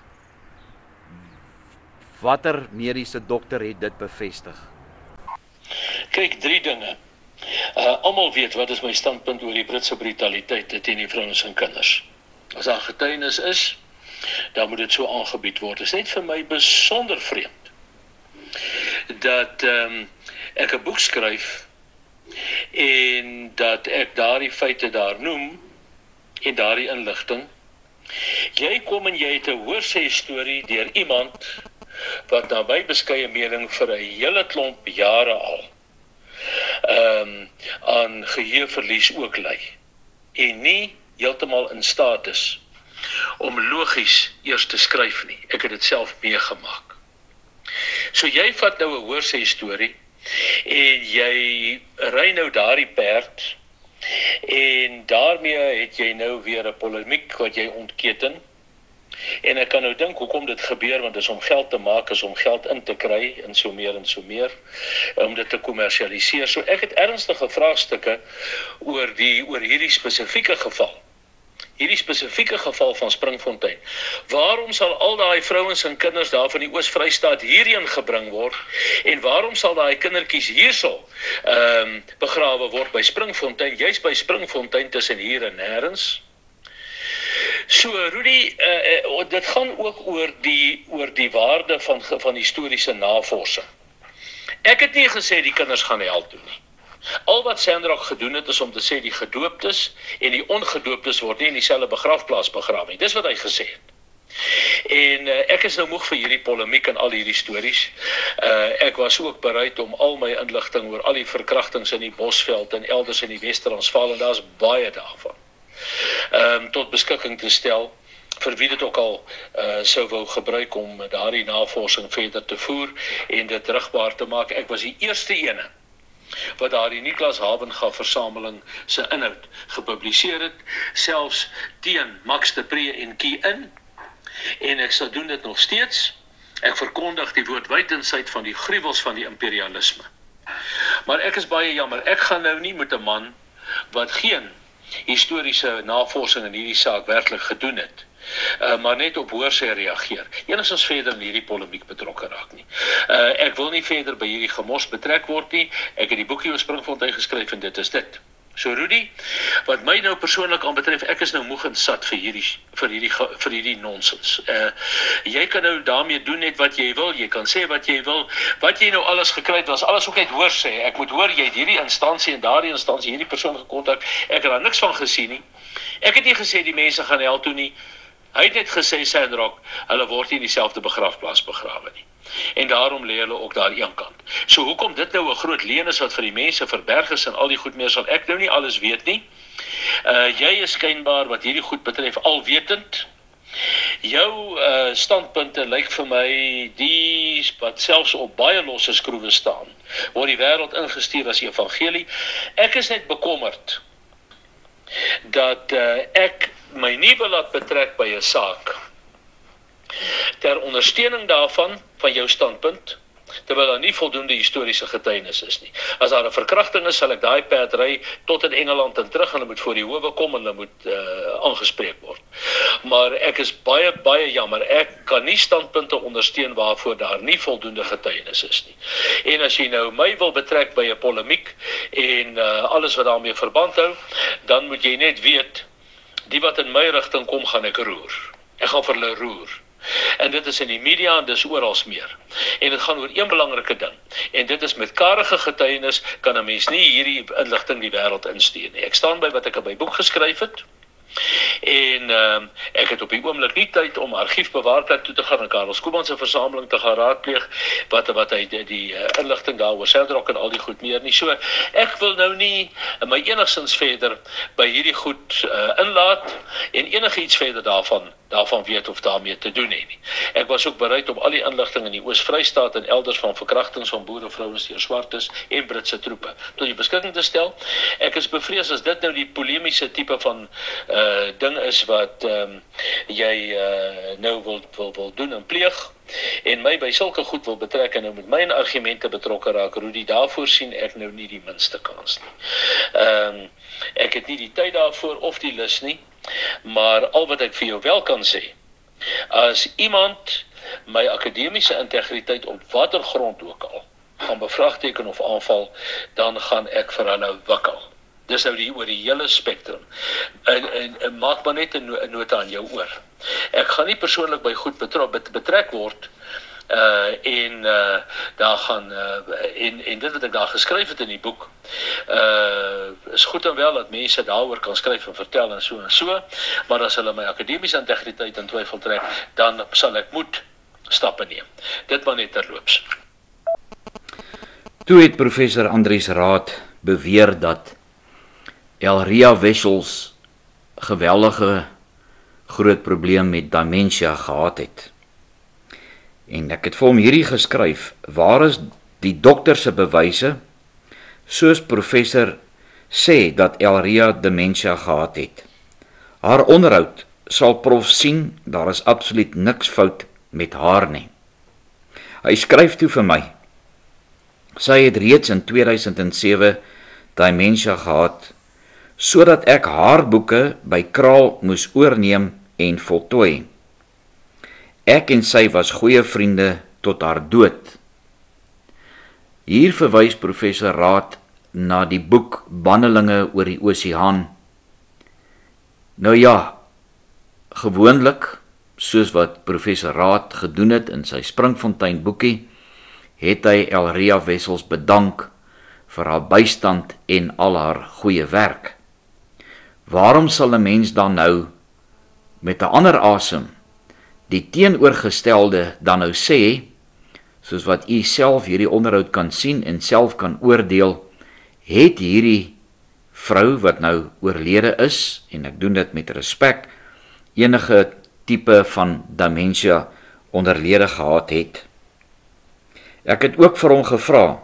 watter mediese dokter het dit bevestig? Kyk, 3 dinge. Almal weet wat is my standpunt oor die Britse brutaliteit teen die vrouens en kinders. As daar getuienis is, dan moet dit so aangebied word. Dit is net vir my besonder vreemd dat ek 'n boek skryf en dat ek daardie feite daar noem en daardie inligting. Jy kom en jy het 'n hoorsê storie deur iemand wat na my beskeie mening vir 'n hele klomp jare al aan geheueverlies ook ly en nie heeltemal in staat is om logies eers te skryf nie. Ek het dit self meegemaak. So jy vat nou 'n hoorsê storie en jy ry nou daardie perd en daarmee het jy nou weer 'n polemiek wat jy ontketen. En ek kan nou dink hoekom dit gebeur, want dit is om geld te maak, is om geld in te kry en so meer, om dit te kommersialiseer. So ek het ernstige vraagstukke oor hierdie spesifieke geval. Hierdie spesifieke geval van Springfontein. Waarom sal al daai vrouens en kinders daar van die Oos-Vrystaat hierheen gebring word en waarom sal daai kindertjies hierso begrawe word by Springfontein, juist by Springfontein tussen hier en nêrens? So Rudy, dit gaan ook oor die waarde van historiese navorsing. Ek het nie gesê die kinders gaan hel toe nie. Al wat Sandrock gedoen het is om te sê die gedooptes en die ongedooptes word nie in dieselfde begrafplaas begrawe nie. Dis wat hy gesê het. En ek is nou moeg vir hierdie polemiek en al hierdie stories. Ek was ook bereid om al my inligting oor al die verkrachtings in die Bosveld en elders in die Wes-Transvaal, en daar's baie daarvan, tot beskikking te stel vir wie dit ook al sou wou gebruik om daardie navorsing verder te voer en dit terugbaar te maak. Ek was die eerste ene wat daardie Niklas Havenga versameling se inhoud gepubliseer het, selfs teen Max de Pre en Kie in, en ek sal doen dit nog steeds. Ek verkondig die woord wydensheid van die gruwels van die imperialisme. Maar ek is baie jammer, ek gaan nou nie met 'n man wat geen historiese navorsing in hierdie saak werklik gedoen het, maar net op hoorsê reageer. Enigstens verder in hierdie polemiek betrokke raak nie. Ek wil nie verder by hierdie gemors betrek word nie. Ek het die boekie oor Springfontein geskryf en dit is dit. So Rudy, wat my nou persoonlik aanbetref, ek is nou moeg en sat vir hierdie nonsens. Jy kan nou daarmee doen net wat jy wil, jy kan sê wat jy wil, wat jy nou alles gekry het, was alles ook net hoor sê. Ek moet hoor, jy het hierdie instansie en daardie instansie, hierdie persoon gekontak, ek het daar niks van gesien nie. Ek het nie gesê die mense gaan hel toe nie. Hy het net gesê, Sandrock, hulle word nie in dieselfde begrafplaas begrawe nie. En daarom lê hulle ook daar een kant. So hoekom dit nou 'n groot leen is wat vir die mense verberg is en al die goed meer, sal ek nou nie alles weet nie. Jy is skynbaar wat hierdie goed betref alwetend. Jou standpunte lyk vir my die wat selfs op baie losse skroewe staan, word die wêreld ingestuur as evangelie. Ek is net bekommerd dat ek my nie wil laat betrek by 'n saak ter ondersteuning daarvan, van jou standpunt, terwyl daar nie voldoende historiese getuienis is nie. As daar 'n verkrachting is, sal ek daai perd ry tot in Engeland en terug, en hulle moet voor die howe kom en hulle moet aangespreek word. Maar ek is baie, baie jammer, ek kan nie standpunte ondersteun waarvoor daar nie voldoende getuienis is nie. En as jy nou my wil betrek by 'n polemiek en alles wat daarmee verband hou, dan moet jy net weet, die wat in my rigting kom, gaan ek roer. Ek gaan vir hulle roer. En dit is in die media en dis oral meer. En dit gaan oor een belangrike ding. En dit is met karige getuienis kan 'n mens nie hierdie inligting die wêreld instuur nie. Ek staan by wat ek in my boek geskryf het. En ek het op die oomblik nie tyd om argiefbewaarplek toe te gaan en Karel Skooman se versameling te gaan raadpleeg wat hy die inligting daaroor Sandrock en al die goed meer nie. So ek wil nou nie my enigsins verder by hierdie goed inlaat en enigiets verder daarvan weet of daarmee te doen hê nie. Ek was ook bereid om al die inligting in die Oos-Vrystaat en elders van verkrachtings van boerevrouens deur swartes en Britse troepe tot die beskikking te stel. Ek is bevrees as dit nou die polemiese tipe van ding is wat jy nou wil doen en pleeg en my by sulke goed wil betrek en nou met my in argumente betrokke raak, Rudy, daarvoor sien ek nou nie die minste kans nie. Ek het nie die tyd daarvoor of die lus nie, maar al wat ek vir jou wel kan sê, as iemand my akademiese integriteit op watter grond ook al gaan bevraagteken of aanval, dan gaan ek vir hulle wikkel. Dis nou oor die hele spektrum. En maak maar net 'n nota aan jou oor. Ek gaan nie persoonlik by goed betrek word en daar gaan en dit wat ek daar geskryf het in die boek is goed en wel dat mense daaroor kan skryf en vertel en so, maar as hulle my akademiese integriteit in twyfel trek, dan sal ek moet stappe neem. Dit maar net terloops. Toe het professor Andries Raad beweer dat Elria Wessels geweldige groot probleem met dementia gehad het. En ek het vir hom hierdie geskryf: waar is die dokter se bewyse soos professor sê dat Elria dementia gehad het? Haar onderhoud sal prof sien, daar is absoluut niks fout met haar nie. Hy skryf toe vir my: sy het reeds in 2007 dementia gehad, sodat ek haar boeke by Kraal moes oorneem en voltooi. Ek en sy was goeie vriende tot haar dood. Hier verwys professor Raad na die boek Bandelinge oor die Oseaan. Nou ja, gewoonlik, soos wat professor Raad gedoen het in sy Springfontein boekie, het hy Elria Wessels bedank vir haar bystand en al haar goeie werk. Waarom sal 'n mens dan nou met 'n ander asem die teenoorgestelde dan nou sê, soos wat u self hierdie onderhoud kan sien en self kan oordeel, het hierdie vrou wat nou oorlede is, en ek doen dit met respek, enige tipe van dementia onderlede gehad het. Ek het ook vir hom gevra,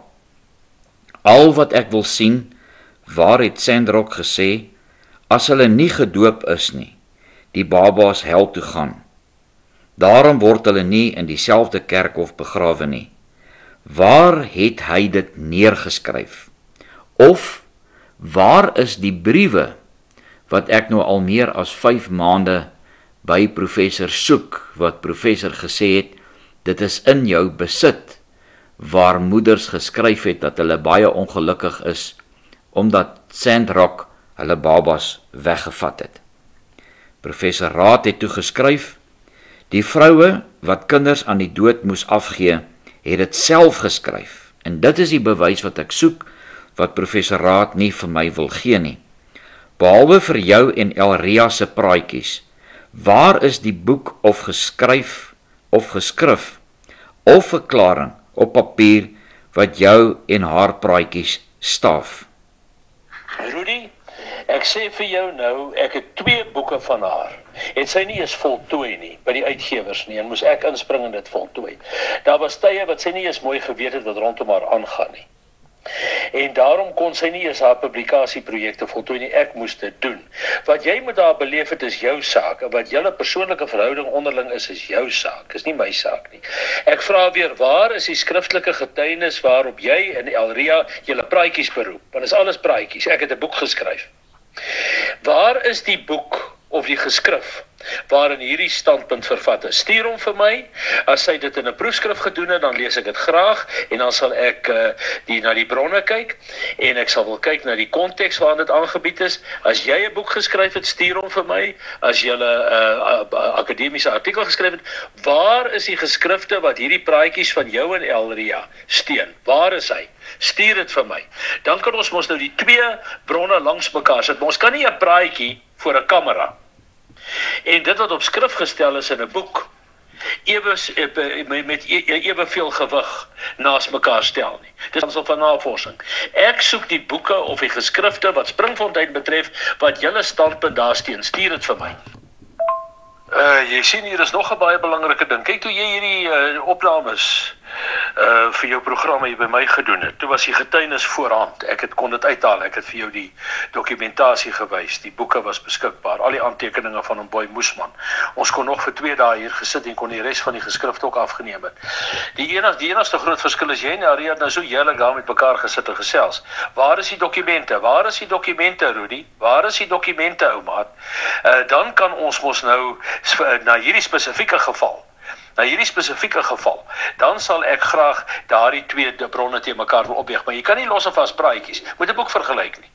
al wat ek wil sien, waar het Sandrock gesê, as hulle nie gedoop is nie, die baba's hel toe gaan. Daarom word hulle nie in dieselfde kerkhof begrawe nie. Waar het hy dit neergeskryf? Of waar is die briewe wat ek nou al meer as 5 maande by professor soek, wat professor gesê het, dit is in jou besit, waar moeders geskryf het dat hulle baie ongelukkig is, omdat Sandrock hulle babas weggevat het. Professor Raad het toe geskryf, die vroue wat kinders aan die dood moes afgee, het dit self geskryf, en dit is die bewys wat ek soek, wat professor Raad nie vir my wil gee nie. Behalwe vir jou en Elria se praatjies, waar is die boek of geskrif of verklaring op papier wat jou en haar praatjies staaf? Rudy, ek sê vir jou nou, ek het 2 boeke van haar. Het sy nie eens voltooi nie, by die uitgewers nie, en moes ek inspring en dit voltooi. Daar was tye wat sy nie eens mooi geweet het wat rondom haar aangaan nie. En daarom kon sy nie eens haar publikasieprojekte voltooi nie, ek moes dit doen. Wat jy met haar beleef het is jou saak, en wat julle persoonlike verhouding onderling is jou saak, is nie my saak nie. Ek vra weer, waar is die skriftelike getuienis waarop jy en Elria julle praatjies beroep? Want is alles praatjies, ek het 'n boek geskryf. Waar is die boek of die geskrif waarin hierdie standpunt vervat is? Stuur hom vir my. As sy dit in 'n proefskrif gedoen het, dan lees ek dit graag en dan sal ek na die bronne kyk en ek sal wil kyk na die konteks waarin dit aangebied is. As jy 'n boek geskryf het, stuur hom vir my. As jy 'n akademiese artikel geskryf het, waar is die geskrifte wat hierdie praatjies van jou en Elria steun? Waar is hy? Stuur dit vir my. Dan kan ons mos nou die twee bronne langs mekaar sit. Ons kan nie 'n praatjie voor 'n kamera en dit wat op skrif gestel is in 'n boek met eweveel gewig naast mekaar stel nie. Dit is van navorsing. Ek soek die boeke of die geskrifte wat Springfontein betref, wat julle standpunt daarsteen. Stuur dit vir my. Jy sien, hier is nog 'n baie belangrike ding. Kyk, toe jy hierdie opnames vir jou programme hier by my gedoen het, toe was die getuienis voorhand. Ek kon dit uithaal, ek het vir jou die dokumentasie gewys, die boeke was beskikbaar, al die aantekeninge van Boy Moesman. Ons kon nog vir 2 dae hier gesit en kon die res van die geskrifte ook afgeneem het. Die enigste groot verskil is jy en Elria het nou so heerlik daar met mekaar gesit en gesels. Waar is die dokumente? Waar is die dokumente, Rudy? Waar is die dokumente, ou maat? Dan kan ons mos nou na hierdie spesifieke geval, dan sal ek graag daardie twee bronne teen mekaar wil opweeg, maar jy kan nie los en vas praatjies, moet 'n boek vergelyk nie.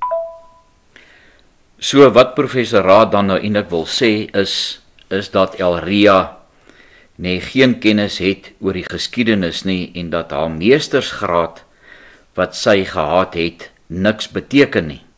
So wat professor Raad dan nou eintlik wil sê is dat Elria geen kennis het oor die geskiedenis nie en dat haar meestersgraad wat sy gehad het niks beteken nie.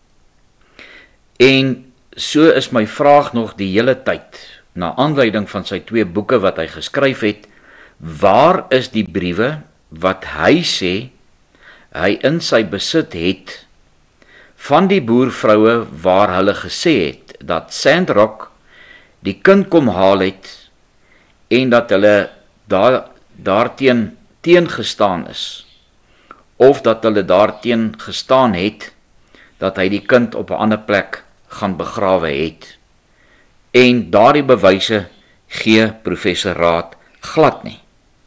En so is my vraag nog die hele tyd, na aanleiding van sy 2 boeke wat hy geskryf het, waar is die briewe wat hy sê hy in sy besit het van die boervroue waar hulle gesê het dat Sandrock die kind kom haal het en dat hulle daarteen teengestaan is, of dat hulle daarteen gestaan het dat hy die kind op 'n ander plek gaan begrawe het. En daardie bewyse gee professor Raad glad nie.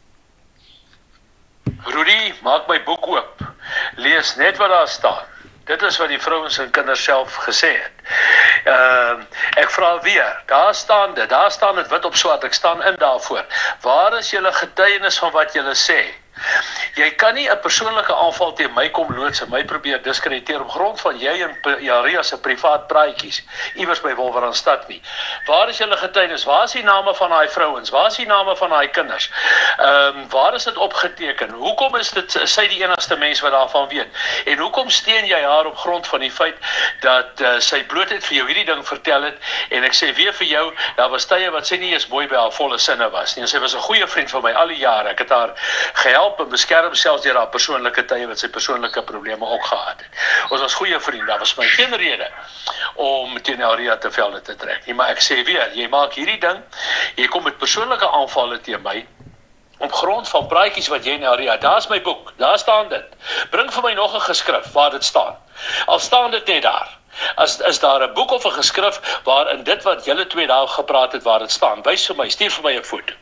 Rudy, maak my boek oop. Lees net wat daar staan. Dit is wat die vrouens en kinders self gesê het. Ek vra weer, daar staan dit wit op swart, ek staan in daarvoor. Waar is julle getuienis van wat julle sê? Jy kan nie 'n persoonlike aanval teen my kom loods en my probeer diskrediteer op grond van jy en Elria se privaat praatjies iewers by Wolweranstad nie. Waar is julle getuienis? Waar is die name van daai vrouens? Waar is die name van daai kinders? Waar is dit opgeteken? Hoekom is dit sy die enigste mens wat daarvan weet? En hoekom steun jy haar op grond van die feit dat sy blootheid vir jou hierdie ding vertel het? En ek sê weer vir jou, daar was tye wat sy nie eens mooi by haar volle sinne was nie. En sy was 'n goeie vriend van my al die jare. Ek het haar gehelp en beskerm selfs deur haar persoonlike tye wat sy persoonlike probleme ook gehad het. Ons was goeie vriende, daar was my geen rede om teen Elria te velde te trek nie, maar ek sê weer, jy maak hierdie ding, jy kom met persoonlike aanvalle teen my, op grond van praatjies wat jy en Elria, daar's my boek, daar staan dit, bring vir my nog 'n geskrif waar dit staan, al staan dit net daar, is daar 'n boek of 'n geskrif waarin dit wat julle 2 dae gepraat het waar dit staan, wys vir my, stuur vir my 'n foto.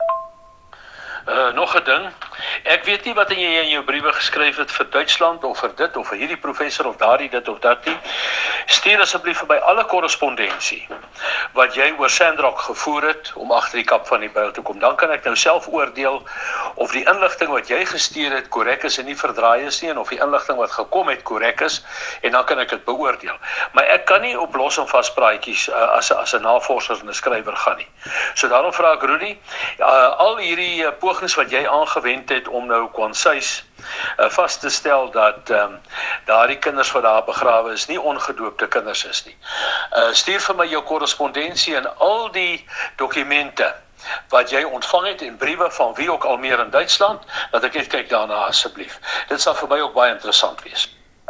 Nog 'n ding, ek weet nie wat jy in jou briewe geskryf het vir Duitsland of vir dit of vir hierdie professor of daardie dit of dat nie. Stuur asseblief vir my alle korrespondensie wat jy oor Sandrock gevoer het om agter die kap van die byl te kom. Dan kan ek nou self oordeel of die inligting wat jy gestuur het korrek is en nie verdraai is nie, en of die inligting wat gekom het korrek is, en dan kan ek dit beoordeel. Maar ek kan nie op los en vas praatjies as 'n navorser en 'n skrywer gaan nie. So daarom vra ek Rudy, al hierdie pogings wat jy aangewend het om nou konsuis vas te stel dat daardie kinders wat daar begrawe is nie ongedoopte kinders is nie. Stuur vir my jou korrespondensie en al die dokumente wat jy ontvang het en briewe van wie ook al meer in Duitsland, dat ek net kyk daarna asseblief. Dit sal vir my ook baie interessant wees.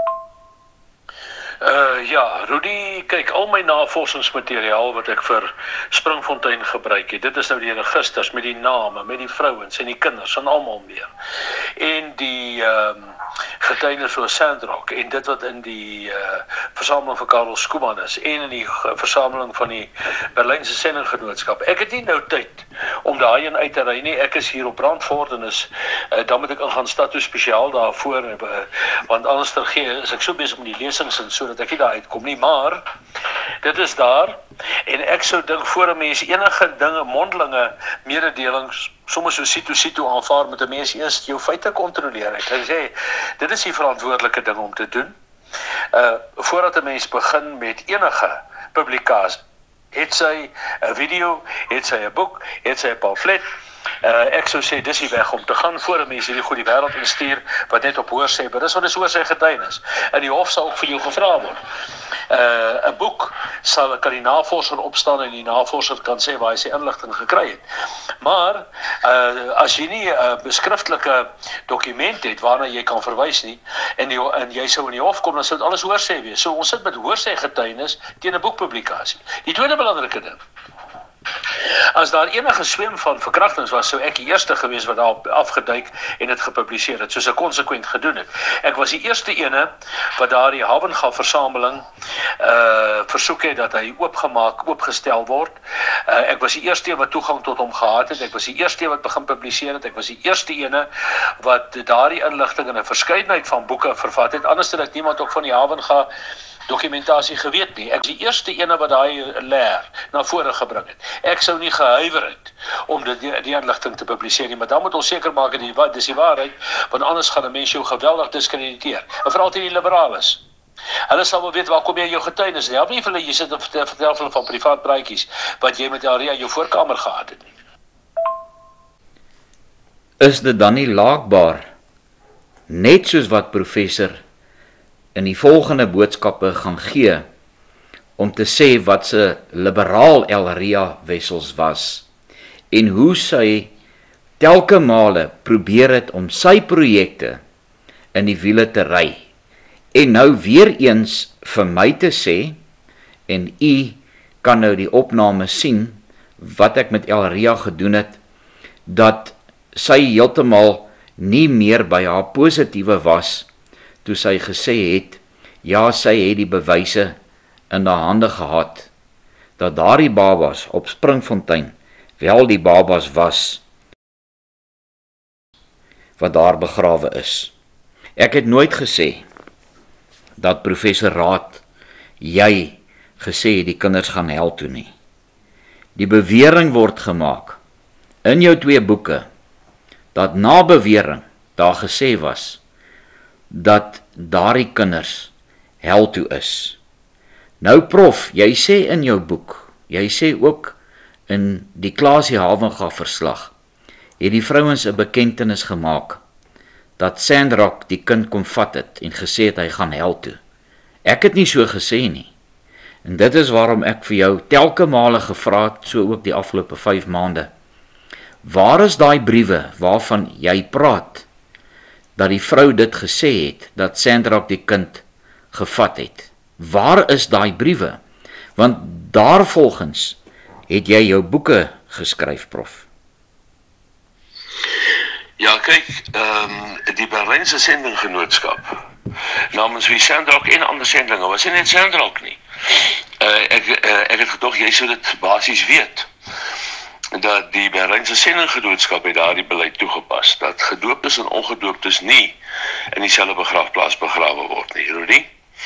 Ja, Rudy, kyk, al my navorsingsmateriaal wat ek vir Springfontein gebruik het, dit is nou die registers met die name, met die vrouens en die kinders en almal meer. En die getuienis soos Sandrock en dit wat in die versameling van Karel Skuman is en in die versameling van die Berlynse Sendinggenootskap. Ek het nie nou tyd om daarheen uit te ry nie. Ek is hier op Brandfort en dan moet ek ingaan stad toe spesiaal daarvoor, want anders is ek so besig met die lesings en so dat ek nie daar uitkom nie, maar dit is daar en ek sou dink voor 'n mens enige dinge, mondelinge mededelings soms so sito aanvaar met 'n mens eers jou feite kontroleer. Ek sê, dit is die verantwoordelike ding om te doen. Voordat 'n mens begin met enige publikasie, het sy 'n video, het sy 'n boek, het sy 'n pamflet. Ek sou sê, dis die weg om te gaan voor 'n mens hierdie goed die wêreld instuur, wat net op hoorsê berus, want dis hoorsê getuienis. En die hof sal ook vir jou gevra word. 'n Boek kan die navorser opstaan en die navorser kan sê waar hy sy inligting gekry het. Maar as jy nie 'n beskriftelike dokument het waarna jy kan verwys nie en jy sou in die hof kom, dan sou dit alles hoorsê wees. So ons sit met hoorsê getuienis teen 'n boekpublikasie. Die tweede belangrike ding, as daar enige swem van verkrachtings was, sou ek die eerste gewees wat daar afgeduik en dit gepubliseer het, soos ek konsekwent gedoen het. Ek was die eerste ene wat daar die Havenga versameling versoek het dat hy oopgestel word. Ek was die eerste wat toegang tot hom gehad het, ek was die eerste wat begin publiseer het, ek was die eerste ene wat daardie inligting in 'n verskeidenheid van boeke vervat het, anders het niemand ook van die Havenga dokumentasie geweet nie. Ek is die eerste ene wat daai leer na vore gebring het. Ek sou nie gehuiwer het om die inligting te publiseer nie, maar dan moet ons seker maak dat dis die waarheid, want anders gaan 'n mens jou geweldig diskrediteer. En veral teen die liberales. Hulle sal wel weet waar kom jy jou getuienis. Jy help nie vir hulle jy sit en vertel hulle van privaat praatjies wat jy met Aria jou voorkamer gehad het nie. Is dit dan nie laakbaar, net soos wat professor in die volgende boodskappe gaan gee, om te sê wat sy liberaal Elria Wessels was, en hoe sy telke male probeer het om sy projekte in die wiele te ry, en nou weer eens vir my te sê, en u kan nou die opname sien, wat ek met Elria gedoen het, dat sy heeltemal nie meer by haar positiewe was, toe sy gesê het, ja, sy het die bewyse in haar hande gehad, dat daardie babas op Springfontein wel die babas was, wat daar begrawe is. Ek het nooit gesê, dat professor Raad, jy gesê het die kinders gaan hel toe nie. Die bewering word gemaak, in jou 2 boeke, dat na bewering daar gesê was, dat daardie kinders hel toe is. Nou prof, jy sê in jou boek, jy sê ook in die Klasie Havenga verslag, het die vrouens 'n bekentenis gemaak, dat Sandrock die kind kom vat het, en gesê het hy gaan hel toe. Ek het nie so gesê nie, en dit is waarom ek vir jou telke male gevra het, so ook die afgelope 5 maande, waar is daai briewe, waarvan jy praat, dat die vrou dit gesê het, dat Sandrock die kind gevat het. Waar is daai briewe? Want daarvolgens het jy jou boeke geskryf, prof. Ja, kyk, die Berlynse Sendinggenootskap, namens wie Sandrock en ander sendinge, was nie net Sandrock nie. Ek het gedog, jy sou dit basies weet, dat die Berlynse Sendinggenootskap het daardie beleid toegepas, dat gedooptes en ongedooptes nie in dieselfde begrafplaas begrawe word nie, Rudy.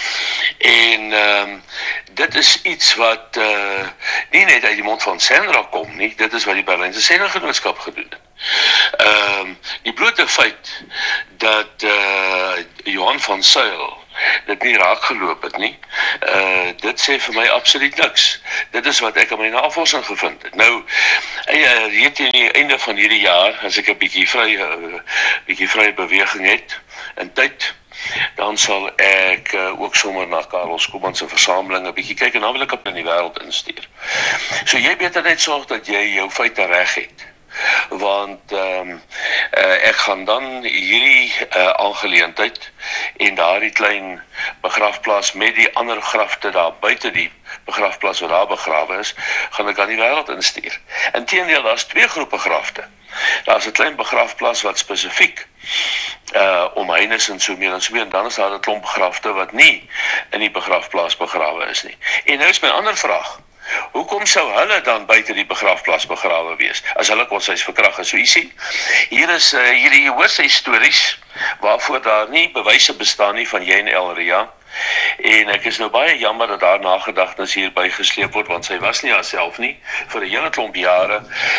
En dit is iets wat nie net uit die mond van Sandrock kom nie, dit is wat die Berlynse Sendinggenootskap gedoen het. Die blote feit dat Johan van Zyl dit nie raak geloop het nie, dit sê vir my absoluut niks. Dit is wat ek in my navorsing gevind het. Nou, hier teen die einde van hierdie jaar, as ek 'n bietjie vrye beweging het, in tyd, dan sal ek ook sommer na Karel Skuman se versameling 'n bietjie kyk, en dan wil ek op in die wêreld instuur. So jy beter net sorg dat jy jou feite reg het, want ek gaan dan hierdie aangeleentheid en daardie klein begrafplaas met die ander grafte daar buite die begrafplaas waar daar begrawe is, gaan ek aan die wêreld instuur. Inteendeel, daar's 2 groepe grafte Daar's 'n klein begrafplaas wat spesifiek omheinis en so meer en dan is daar 'n klomp begrafte wat nie in die begrafplaas begrawe is nie. En nou is my ander vraag. Hoekom sou hulle dan buite die begrafplaas begrawe wees as hulle kortsyds verkragt is? So jy sien, hier is hierdie hoor sy stories waarvoor daar nie bewyse bestaan nie van Jane Elria. En ek is nou baie jammer dat daar nagedagtenis hier bygesleep word, want sy was nie haarself nie. Vir 'n hele klomp jare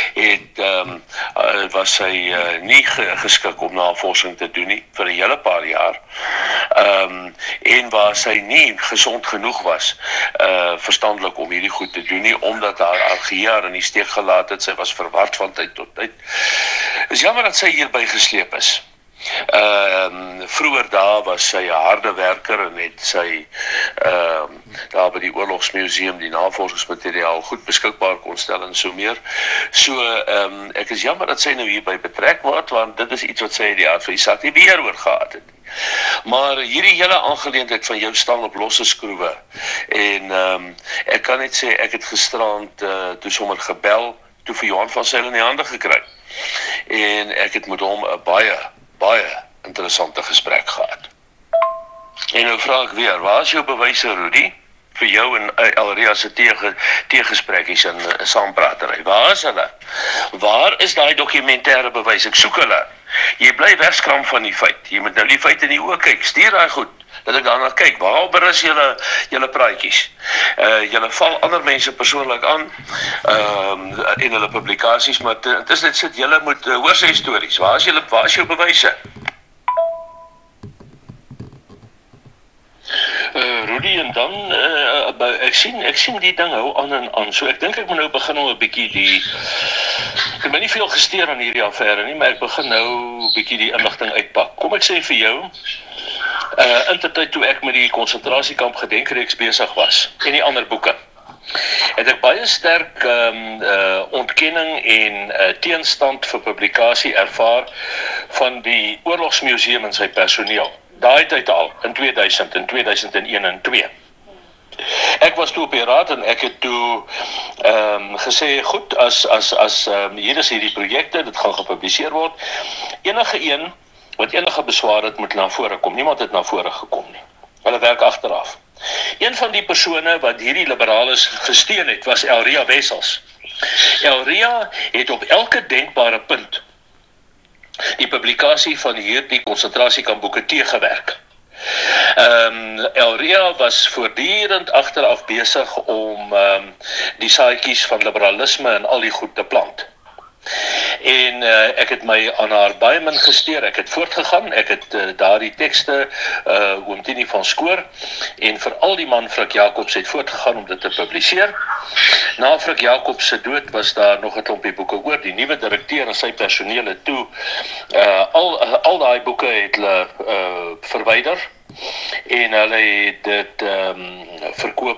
was sy nie geskik om navorsing te doen nie, vir 'n hele paar jaar. En waar sy nie gesond genoeg was, verstandelik om hierdie goed te doen nie, omdat haar argeë haar in die steek gelaat het, sy was verward van tyd tot tyd. Is jammer dat sy hier bygesleep is. Vroeger daar was sy 'n harde werker en het sy daar by die oorlogsmuseum die navorsingsmateriaal goed beskikbaar kon stel en so meer. So ek is jammer dat sy nou hierby betrek word, want dit is iets wat sy in die aard van die saak nie beheer oor gehad het. Maar hierdie hele aangeleentheid van jou staan op losse skroewe. En ek kan net sê ek het gisterand toe sommer gebel, toe vir Johan van Zyl in die hande gekry. En ek het met hom 'n baie interessante gesprek gehad. En nou vra ek weer, waar is jou bewyse, Rudy? Vir jou en Elria se teegesprekkies en saampratery. Waar is hulle? Waar is daai dokumentêre bewys? Ek soek hulle. Jy bly wegskram van die feit. Jy moet nou die feite in die oë kyk. Stuur daai goed, dat ek daarna kyk. Waar berus julle praatjies? Julle val ander mense persoonlik aan in hulle publikasies, maar dit is net sit julle moet hoor sy stories. Waar is jou bewyse? Rudy, en dan ek sien die ding hou aan en aan. So ek dink ek moet nou begin om 'n bietjie ek ben nie veel gesteer aan hierdie affære nie, maar ek begin nou 'n bietjie die inligting uitpak. Kom ek sê vir jou, indertyd toe ek met die konsentrasiekamp gedenkreeks besig was en die ander boeke, het ek baie sterk ontkenning en teenstand vir publikasie ervaar van die oorlogsmuseum en sy personeel. Daai tyd al, in 2000, in 2001 en 2. Ek was toe op die raad en ek het toe gesê, goed, as hier is hierdie projekte, dit gaan gepubliseer word, enige een wat enige beswaar het, moet na vore kom. Niemand het na vore gekom nie. Hulle werk agteraf. Een van die persone wat hierdie liberales gesteun het, was Elria Wessels. Elria het op elke denkbare punt die publikasie van hierdie konsentrasiekampboeke teëgewerk. Elria was voortdurend agteraf besig om die saadjies van liberalisme en al die goed te plant. En ek het my aan haar baie min gesteer, ek het voortgegaan, ek het daardie tekste oom Tini van Skoor en veral die man Frik Jacobs het voortgegaan om dit te publiseer. Na Frik Jacobs se dood was daar nog 'n klompie boeke oor, die nuwe direkteur en sy personeel het toe al daai boeke het hulle verwyder en hulle het dit verkoop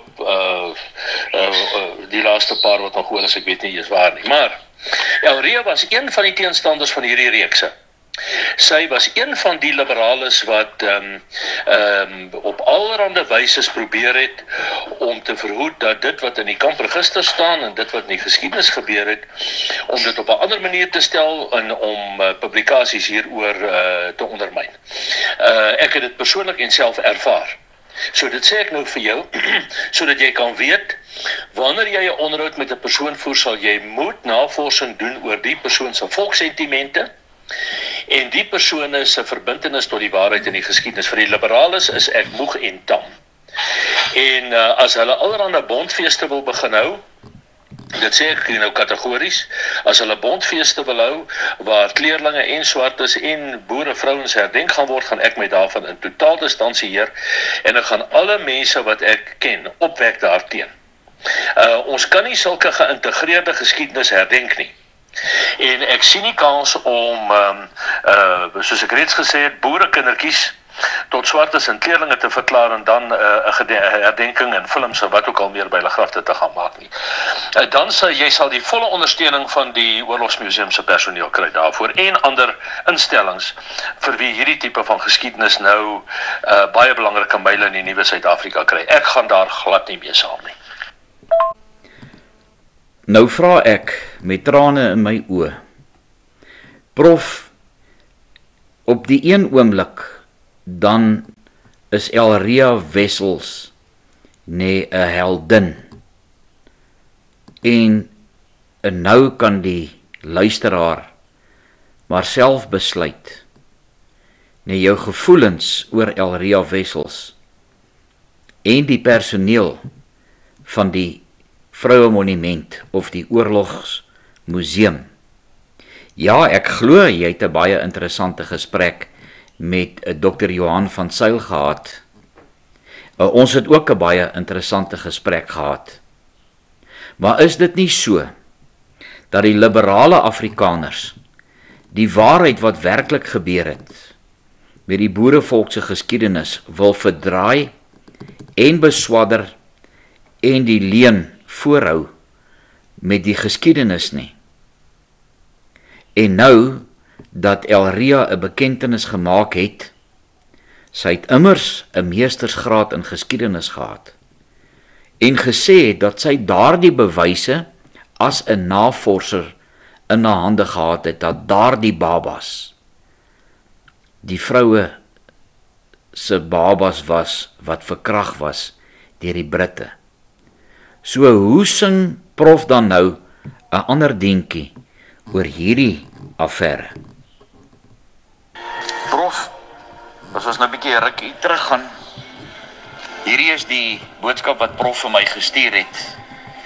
die laaste paar wat nog oor is, ek weet nie eens waar nie, maar Elria was een van die teenstanders van hierdie reekse. Sy was een van die liberales wat op allerhande wyses probeer het om te verhoed dat dit wat in die kampregister staan en dit wat in die geskiedenis gebeur het, om dit op 'n ander manier te stel en om publikasies hieroor te ondermyn. Ek het dit persoonlik en self ervaar. So dit sê ek nou vir jou, sodat jy kan weet, wanneer jy 'n onderhoud met 'n persoon voer, sal jy moet navorsing doen oor die persoon se volkssentimente en die persone se verbintenis tot die waarheid in die geskiedenis. Vir die liberales is ek moeg en tam. En as hulle allerhande bondfeeste wil begin hou, dit sê ek nou kategories, as hulle bondfeeste wil hou, waar kleerlinge en swartes en boere vrouens herdenk gaan word, gaan ek my daarvan in totaal distansieer en ek gaan alle mense wat ek ken opwek daarteen. Ons kan nie sulke geïntegreerde geskiedenis herdenk nie. En ek sien nie kans om, soos ek reeds gesê het, boerekindertjies tot swartes en kleerlinge te verklaar en dan 'n herdenking en films en wat ook al meer by hulle grafte te gaan maak nie. Dan jy sal die volle ondersteuning van die oorlogsmuseum se personeel kry daarvoor en ander instellings vir wie hierdie tipe van geskiedenis nou baie belangrike myle in die nuwe Suid-Afrika kry. Ek gaan daar glad nie mee saam nie. Nou vra ek met trane in my oë, Prof, op die een oomblik, dan is Elria Wessels nee 'n heldin. En nou kan die luisteraar maar self besluit, nee jou gevoelens oor Elria Wessels en die personeel van die Vroue Monument of die Oorlogsmuseum. Ja, ek glo jy het 'n baie interessante gesprek met Dr. Johan van Zyl gehad. Ons het ook 'n baie interessante gesprek gehad. Maar is dit nie so dat die liberale Afrikaners die waarheid wat werklik gebeur het met die boerevolk se geskiedenis wil verdraai en beswadder en die leuen voorhou met die geskiedenis nie? En nou dat Elria 'n bekentenis gemaak het, sy het immers 'n meestersgraad in geskiedenis gehad en gesê het dat sy daardie bewyse as 'n navorser in haar hande gehad het, dat daardie babas die vroue se babas was wat verkragt was deur die Britte. So hoe sing Prof dan nou 'n ander dingetjie oor hierdie affære? Prof, as ons nou 'n bietjie rukkie terug gaan. Hierdie is die boodskap wat Prof vir my gestuur het.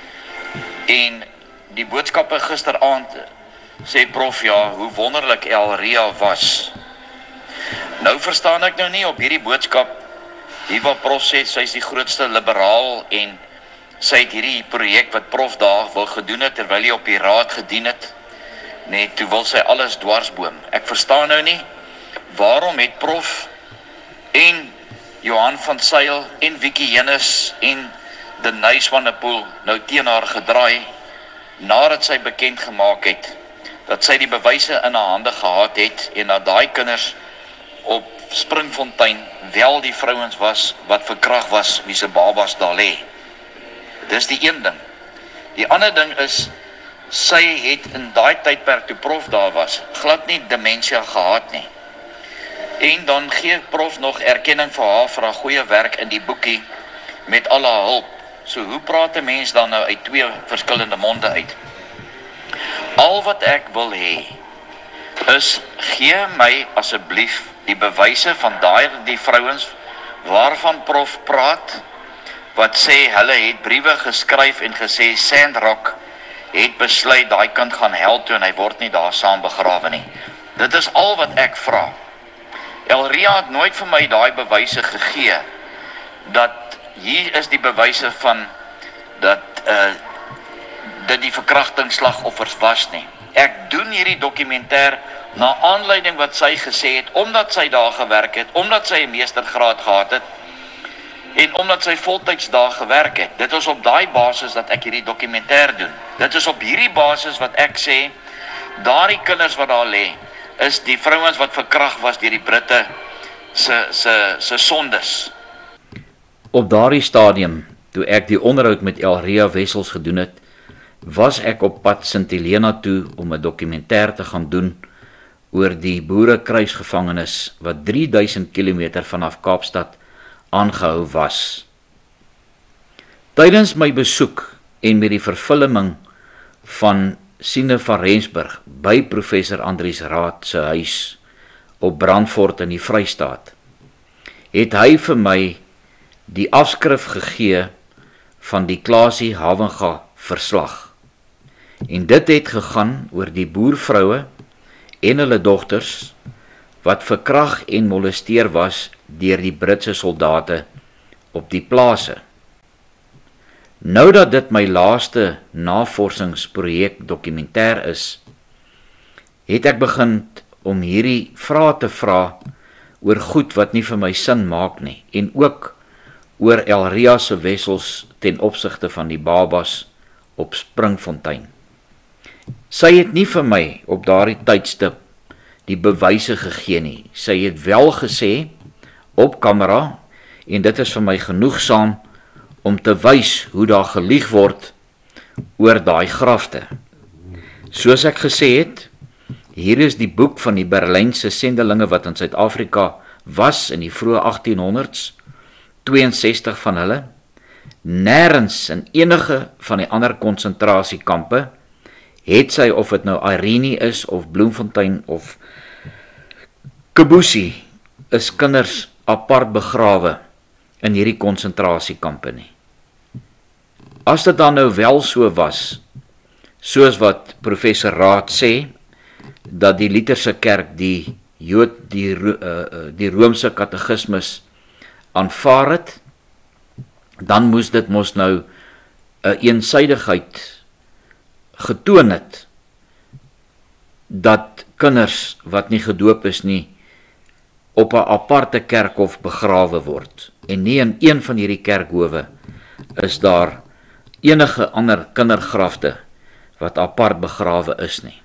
En die boodskappe gisteraand sê Prof, ja, hoe wonderlik Elria was. Nou verstaan ek nou nie op hierdie boodskap, hier wat Prof sê, sy is die grootste liberaal en sy het hierdie projek wat Prof daar wil gedoen het, terwyl hy op die raad gedien het, nee, toe wil sy alles dwarsboom. Ek verstaan nou nie, waarom het Prof en Johan van Zyl en Vicky Jennis en Denise van der Poel nou teen haar gedraai, nadat sy bekend gemaak het, dat sy die bewyse in haar hande gehad het, en dat daai kinders op Springfontein wel die vrouens was, wat verkragt was, wie se babas daar lê. Dis die een ding. Die ander ding is, sy het in daai tydperk toe Prof daar was, glad nie demensie gehad nie. En dan gee Prof nog erkenning vir haar vir haar goeie werk in die boekie met al haar hulp. So hoe praat 'n mens dan nou uit twee verskillende monde uit? Al wat ek wil hê is, gee my asseblief die bewyse van die vrouens waarvan Prof praat, wat sê hulle het briewe geskryf en gesê Sandrock het besluit daai kind gaan hel toe en hy word nie daar saam begrawe nie. Dit is al wat ek vra. Elria het nooit vir my daai bewyse gegee, dat hier is die bewyse van dat dit die verkrachtingsslagoffers was nie. Ek doen hierdie dokumentêr na aanleiding wat sy gesê het, omdat sy daar gewerk het, omdat sy 'n meestergraad gehad het, en omdat sy voltyds daar gewerk het. Dit is op daai basis dat ek hierdie dokumentêr doen. Dit is op hierdie basis wat ek sê, daardie kinders wat daar lê, is die vrouens wat verkragt was deur die Britte se sondes. Op daardie stadium, toe ek die onderhoud met Elria Wessels gedoen het, was ek op pad Sint Helena toe om 'n dokumentêr te gaan doen oor die boerekruisgevangenis wat 3000 km vanaf Kaapstad aangehou was. Tydens my besoek en met die vervulling van Sine van Rensburg by professor Andries Raad se huis op Brandfort in die Vrystaat, het hy vir my die afskrif gegee van die Klasie Havenga verslag. En dit het gegaan oor die boervroue en hulle dogters wat verkragt en molesteer was deur die Britse soldate op die plase. Nou dat dit my laaste navorsingsprojek dokumentêr is, het ek begin om hierdie vrae te vra oor goed wat nie vir my sin maak nie, en ook oor Elria se Wessels ten opsigte van die babas op Springfontein. Sy het nie vir my op daardie tydstip die bewyse gegee nie. Sy het wel gesê op kamera, en dit is vir my genoegsaam om te wys hoe daar gelieg word oor daai grafte. Soos ek gesê het, Hier is die boek van die Berlynse sendelinge wat in Suid-Afrika was in die vroeë 1800s, 62 van hulle. Nêrens in enige van die ander konsentrasiekampe het sy, of dit nou Irene is of Bloemfontein of Kibusi, is kinders apart begrawe in hierdie konsentrasiekampe nie. As dit dan nou wel so was, soos wat professor Raad sê, dat die Lutherse kerk die Roomse katekismus aanvaar het, dan moes dit mos nou 'n eensydigheid getoon het, dat kinders wat nie gedoop is nie, op 'n aparte kerkhof begrawe word, en nie in een van hierdie kerkhowe is daar enige ander kindergrafte wat apart begrawe is nie.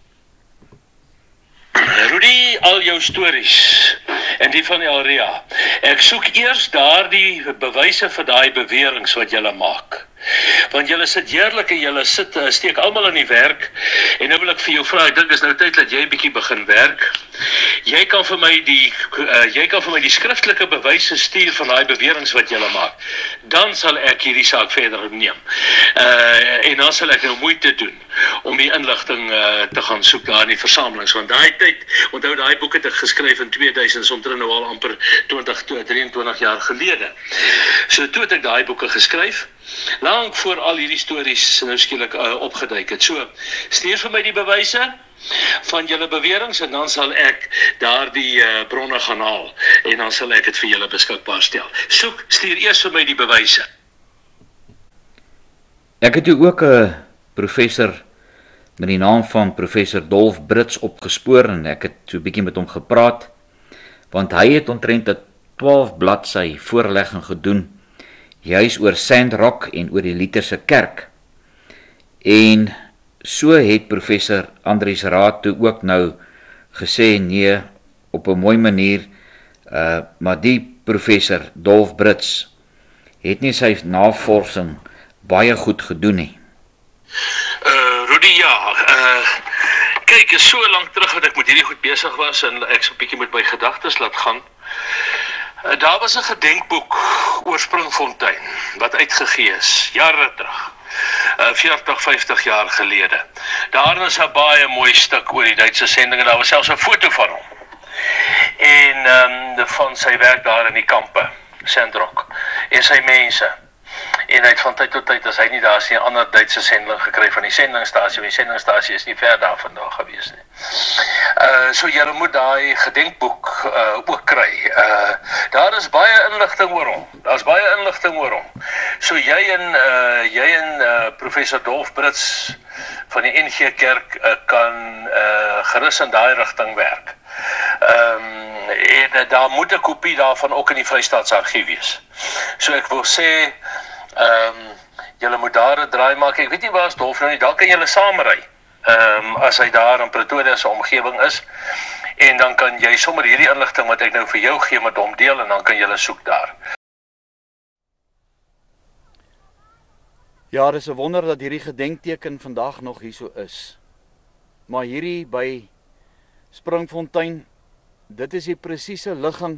Rudy, al jou stories en die van Elrea. Ek soek eers daardie bewyse vir daai beweringe wat julle maak. Want julle sit heerlik en julle steek almal aan die werk. En nou wil ek vir jou vra, ek dink is nou tyd dat jy 'n bietjie begin werk. Jy kan vir my die skriftelike bewyse stuur van daai beweringe wat julle maak. Dan sal ek hierdie saak verder neem. En dan sal ek nou moeite doen om die inligting te gaan soek daar in die versamelings. Want daai tyd, onthou daai boek het ek geskryf in 2000, omtrent nou al amper 23 jaar gelede. So toe het ek daai boeke geskryf, lank voor al hierdie stories nou skielik opgeduik het. So, stuur vir my die bewyse van julle beweringe en dan sal ek daardie bronne gaan haal en dan sal ek dit vir julle beskikbaar stel. Stuur eers vir my die bewyse. Ek het ook 'n professor met die naam van professor Dolf Brits opgespoor en ek het so 'n bietjie met hom gepraat, want hy het omtrent 'n 12 bladsy voorlegging gedoen, juis oor Sandrock en oor die Lutherse kerk. En so het professor Andries Raad toe ook nou gesê, nee, op 'n mooi manier, maar die professor Dolf Brits het nie sy navorsing baie goed gedoen nie. Rudy, ja, kyk, is so lank terug dat ek met hierdie goed besig was en ek so 'n bietjie met my gedagtes laat gaan. Daar was 'n gedenkboek oor Springfontein wat uitgegee is, jare terug, 40, 50 jaar gelede. Daarin is 'n baie mooi stuk oor die Duitse sending en daar was selfs 'n foto van hom. En van sy werk daar in die kampe, Sandrock, en sy mense. En hy het van tyd tot tyd, as hy nie daar is nie, 'n ander Duitse sending gekry van die sendingstasie, want die sendingstasie is nie ver daar vandag gewees nie. So julle moet daai gedenkboek ook kry. Daar is baie inligting oor hom. Daar's baie inligting oor hom. So jy en professor Dolf Brits van die NG Kerk kan gerus in daai rigting werk. En daar moet 'n kopie daarvan ook in die Vrystaatsargief wees. So ek wil sê, julle moet daar 'n draai maak. Ek weet nie waar is Dolf nou nie, daar kan julle saamry. As hy daar in Pretoria se omgewing is, en dan kan jy sommer hierdie inligting wat ek nou vir jou gee met hom deel, en dan kan julle soek daar. Ja, dis 'n wonder dat hierdie gedenkteken vandag nog hierso is. Maar hierdie by Springfontein, dit is die presiese ligging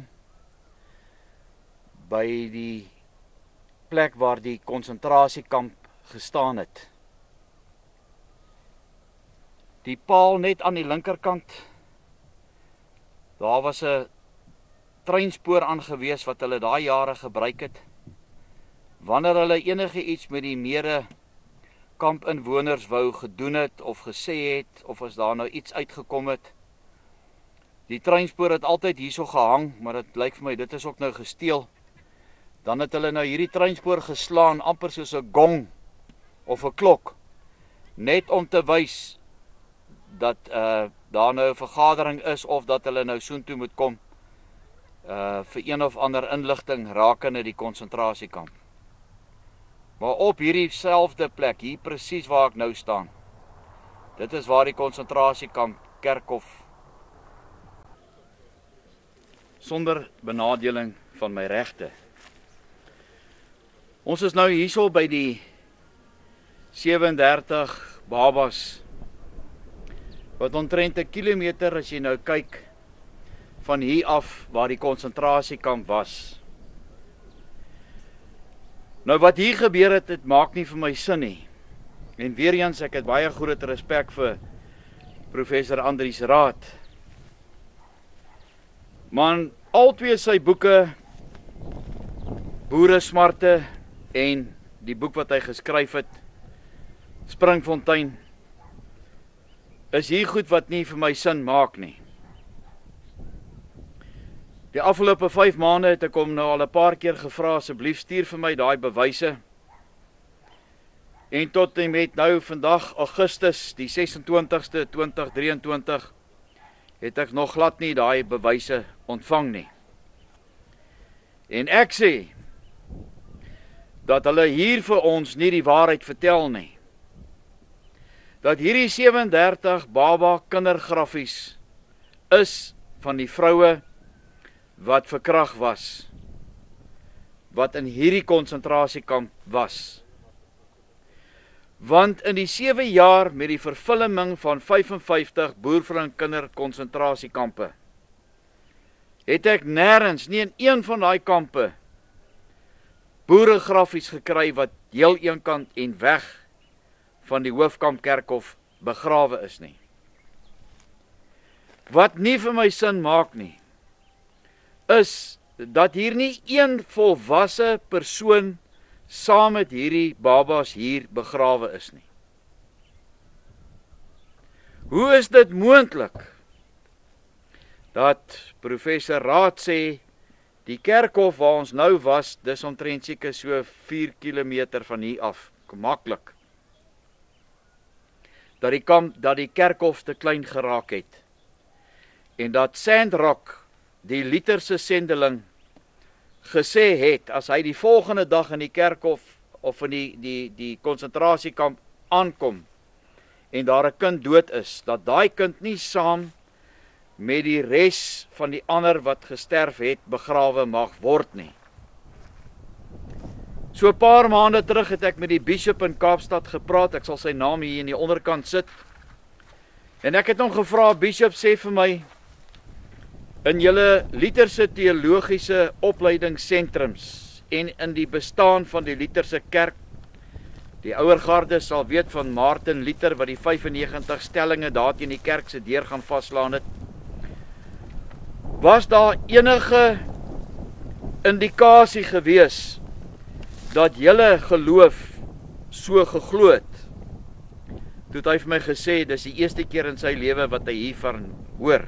by die plek waar die konsentrasiekamp gestaan het. Die paal net aan die linkerkant, daar was 'n treinspoor aangewees wat hulle daai jare gebruik het. Wanneer hulle enige iets met die mede kampinwoners wou gedoen het of gesê het, of as daar nou iets uitgekom het, die treinspoor het altyd hierso gehang, maar dit lyk vir my, dit is ook nou gesteel. Dan het hulle nou hierdie treinspoor geslaan, amper soos 'n gong of 'n klok, net om te wys dat daar nou 'n vergadering is of dat hulle nou soontoe moet kom vir een of ander inligting rakende die konsentrasiekamp. Maar op hierdie selfde plek, hier presies waar ek nou staan, dit is waar die konsentrasiekamp kerkhof, sonder benadeling van my regte. Ons is nou hierso by die 37 babas wat omtrent 'n kilometer as jy nou kyk van hier af waar die konsentrasiekamp was. Nou wat hier gebeur het, dit maak nie vir my sin nie. En weer eens, ek het baie groot respek vir professor Andries Raad. Maar albei sy boeke, Boere Smarte en die boek wat hy geskryf het, Springfontein, is hier goed wat nie vir my sin maak nie. Die afgelope 5 maande het ek hom nou al 'n paar keer gevra, asseblief stuur vir my daai bewyse. En tot en met nou vandag Augustus die 26ste 2023 het ek nog glad nie daai bewyse ontvang nie. En ek sê dat hulle hier vir ons nie die waarheid vertel nie. Dat hierdie 37 baba kindergrafies is van die vroue wat verkragt was, wat in hierdie konsentrasiekamp was. Want in die 7 jaar met die vervulling van 55 boervrou en kinder konsentrasiekampe, het ek nêrens, nie in een van daai kampe, boeregrafies gekry wat heel eenkant en weg van die Hoofkamp Kerkhof begrawe is nie. Wat nie vir my sin maak nie, is dat hier nie een volwasse persoon saam met hierdie babas hier begrawe is nie. Hoe is dit moontlik dat professor Raad sê die kerkhof waar ons nou was, dis omtrent seker so 4 kilometer van hier af, maklik, dat die kerkhof te klein geraak het en dat Sandrock, die Lutherse sendeling, gesê het, as hy die volgende dag in die kerkhof of in die konsentrasiekamp aankom en daar 'n kind dood is, dat daai kind nie saam met die res van die ander wat gesterf het begrawe mag word nie. So 'n paar maande terug het ek met die bishop in Kaapstad gepraat, ek sal sy naam hier in die onderkant sit, en ek het hom gevra, bishop, sê vir my, in julle Lutherse teologiese opleidingssentrums en in die bestaan van die Lutherse kerk, die ouer garde sal weet van Martin Luther wat die 95 stellinge daar teen die kerk se deur gaan vaslaan het, was daar enige indikasie gewees dat julle geloof so geglo het? Toe het hy vir my gesê, dis die eerste keer in sy lewe wat hy hiervan hoor.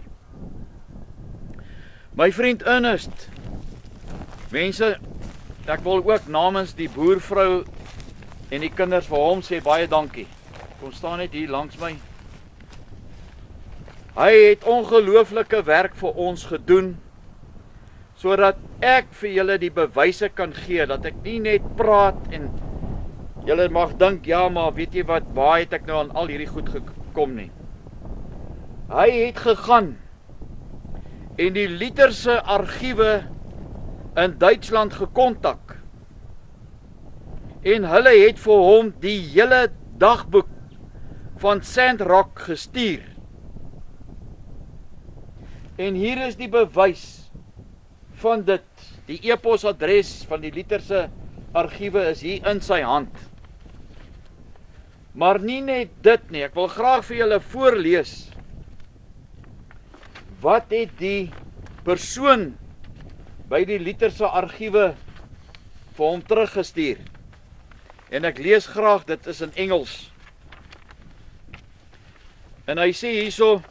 My vriend Ernest, mense, ek wil ook namens die boervrou en die kinders vir hom sê baie dankie. Kom staan net hier langs my. Hy het ongelooflike werk vir ons gedoen, sodat ek vir julle die bewyse kan gee, dat ek nie net praat en julle mag dink, ja, maar weet jy wat, waar het ek nou aan al hierdie goed gekom nie. Hy het gegaan en die Lutherse argiewe in Duitsland gekontak. En hulle het vir hom die hele dagboek van Sandrock gestuur. En hier is die bewys van dit. Die e-posadres van die Lutherse argiewe is hier in sy hand. Maar nie net dit nie, ek wil graag vir julle voorlees. Wat het die persoon by die Lutherse argiewe vir hom teruggestuur? En ek lees graag, dit is in Engels. En hy sê hierso,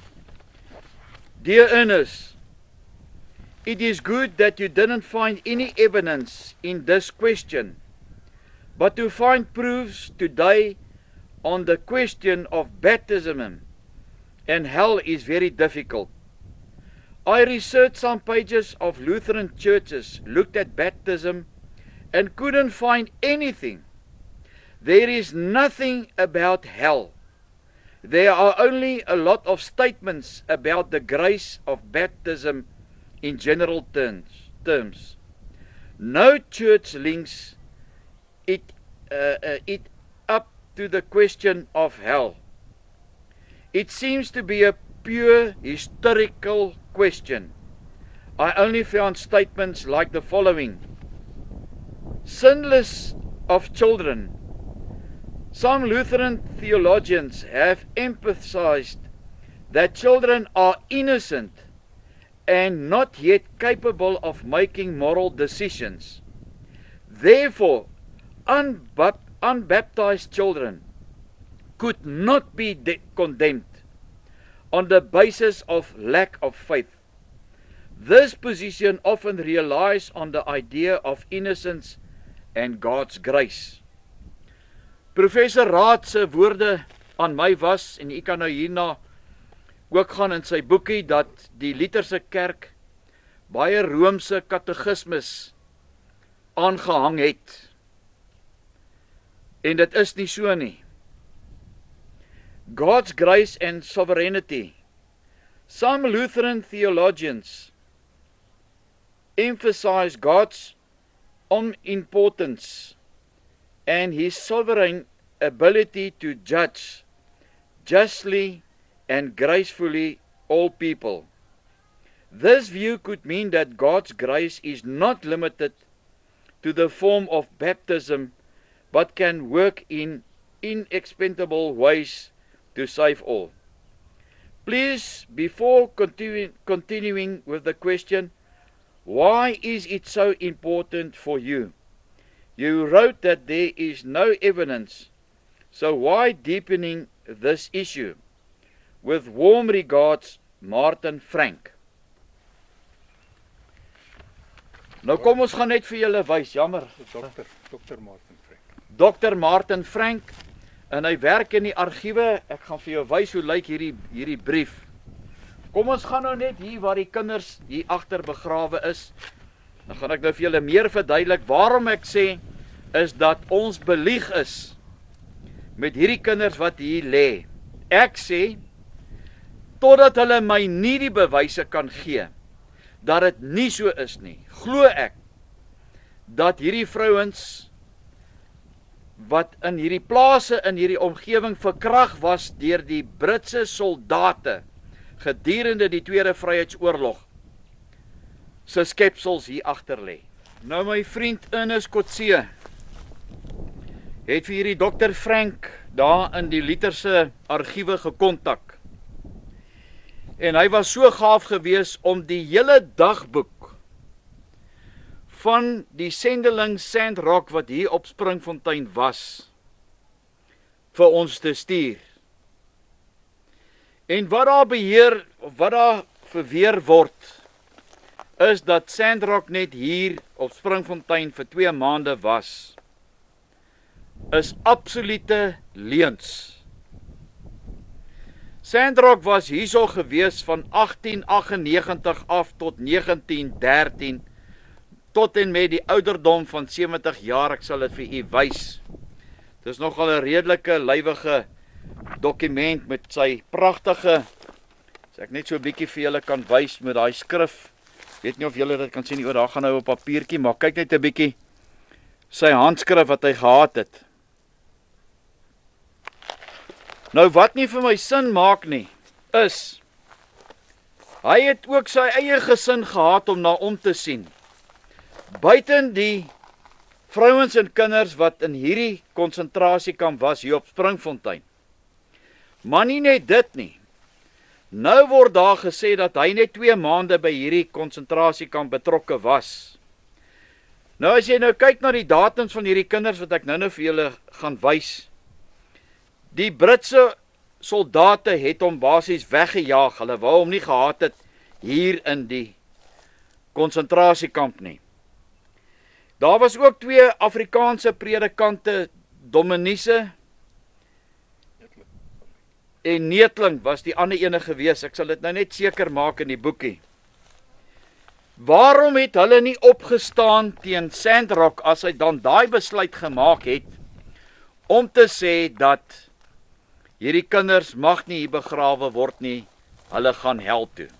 Dear Ernest, it is good that you didn't find any evidence in this question, but to find proofs today on the question of baptism and hell is very difficult. I researched some pages of Lutheran churches, looked at baptism, and couldn't find anything. There is nothing about hell. There are only a lot of statements about the grace of baptism in general terms. No church links it up to the question of hell. It seems to be a pure historical question. I only found statements like the following. Sinless of children. Some Lutheran theologians have emphasized that children are innocent and not yet capable of making moral decisions. Therefore, unbaptized children could not be condemned on the basis of lack of faith. This position often relies on the idea of innocence and God's grace. Professor Raad se woorde aan my was, en u kan nou hierna ook gaan in sy boekie, dat die Lutherse kerk baie Romeinse katekismes aangehang het. En dit is nie so nie. God's grace and sovereignty. Some Lutheran theologians emphasize God's omnipotence and His sovereign ability to judge justly and gracefully all people. This view could mean that God's grace is not limited to the form of baptism, but can work in inexplicable ways to save all. Please, before continuing with the question, why is it so important for you? You wrote that there is no evidence, so why deepening this issue? With warm regards, Martin Frank. Nou kom ons gaan net vir julle wys, jammer. Dr. Martin Frank. Dr. Martin Frank, en hy werk in die argiewe. Ek gaan vir jou wys hoe lyk hierdie brief. Kom ons gaan nou net hier waar die kinders hier agter begrawe is. Dan gaan ek nou vir julle meer verduidelik waarom ek sê is dat ons belieg is met hierdie kinders wat hier lê. Ek sê totdat hulle my nie die bewyse kan gee dat dit nie so is nie, glo ek dat hierdie vrouens wat in hierdie plase in hierdie omgewing verkrag was deur die Britse soldate gedurende die Tweede Vryheidsoorlog se skepsels hier agter lê. Nou my vriend Ernest Coetzee het vir hierdie Dr. Frank daar in die Lutherse argiewe gekontak. En hy was so gaaf gewees om die hele dagboek van die sendeling Sandrock wat hier op Springfontein was vir ons te stuur. En wat daar verweer word is dat Sandrock net hier op Springfontein vir 2 maande was, is absolute leuns. Sandrock was hierso gewees van 1898 af tot 1913, tot en met die ouderdom van 70 jaar, ek sal dit vir u wys. Dit is nogal 'n redelike lywige dokument met sy pragtige, as ek net so 'n bietjie vir julle kan wys met daai skrif, weet nie of julle dit kan sien, daar gaan nou op papiertjie, maar kyk net 'n bietjie sy handskrif wat hy gehad het. Nou wat nie vir my sin maak nie, is, hy het ook sy eie gesin gehad om na om te sien. Buiten die vrouens en kinders wat in hierdie konsentrasiekamp was hier op Springfontein. Maar nie net dit nie. Nou word daar gesê dat hy net 2 maande by hierdie konsentrasiekamp betrokke was. Nou as jy nou kyk na die datums van hierdie kinders wat ek nou vir julle gaan wys, die Britse soldate het hom basies weggejaag, hulle wou hom nie gehad het hier in die konsentrasiekamp nie. Daar was ook 2 Afrikaanse predikante, Dominiese en Neetling was die ander ene gewees, ek sal dit nou net seker maak in die boekie. Waarom het hulle nie opgestaan teen Sandrock as hy dan daai besluit gemaak het, om te sê dat hierdie kinders mag nie hier begrawe word nie, hulle gaan hel toe.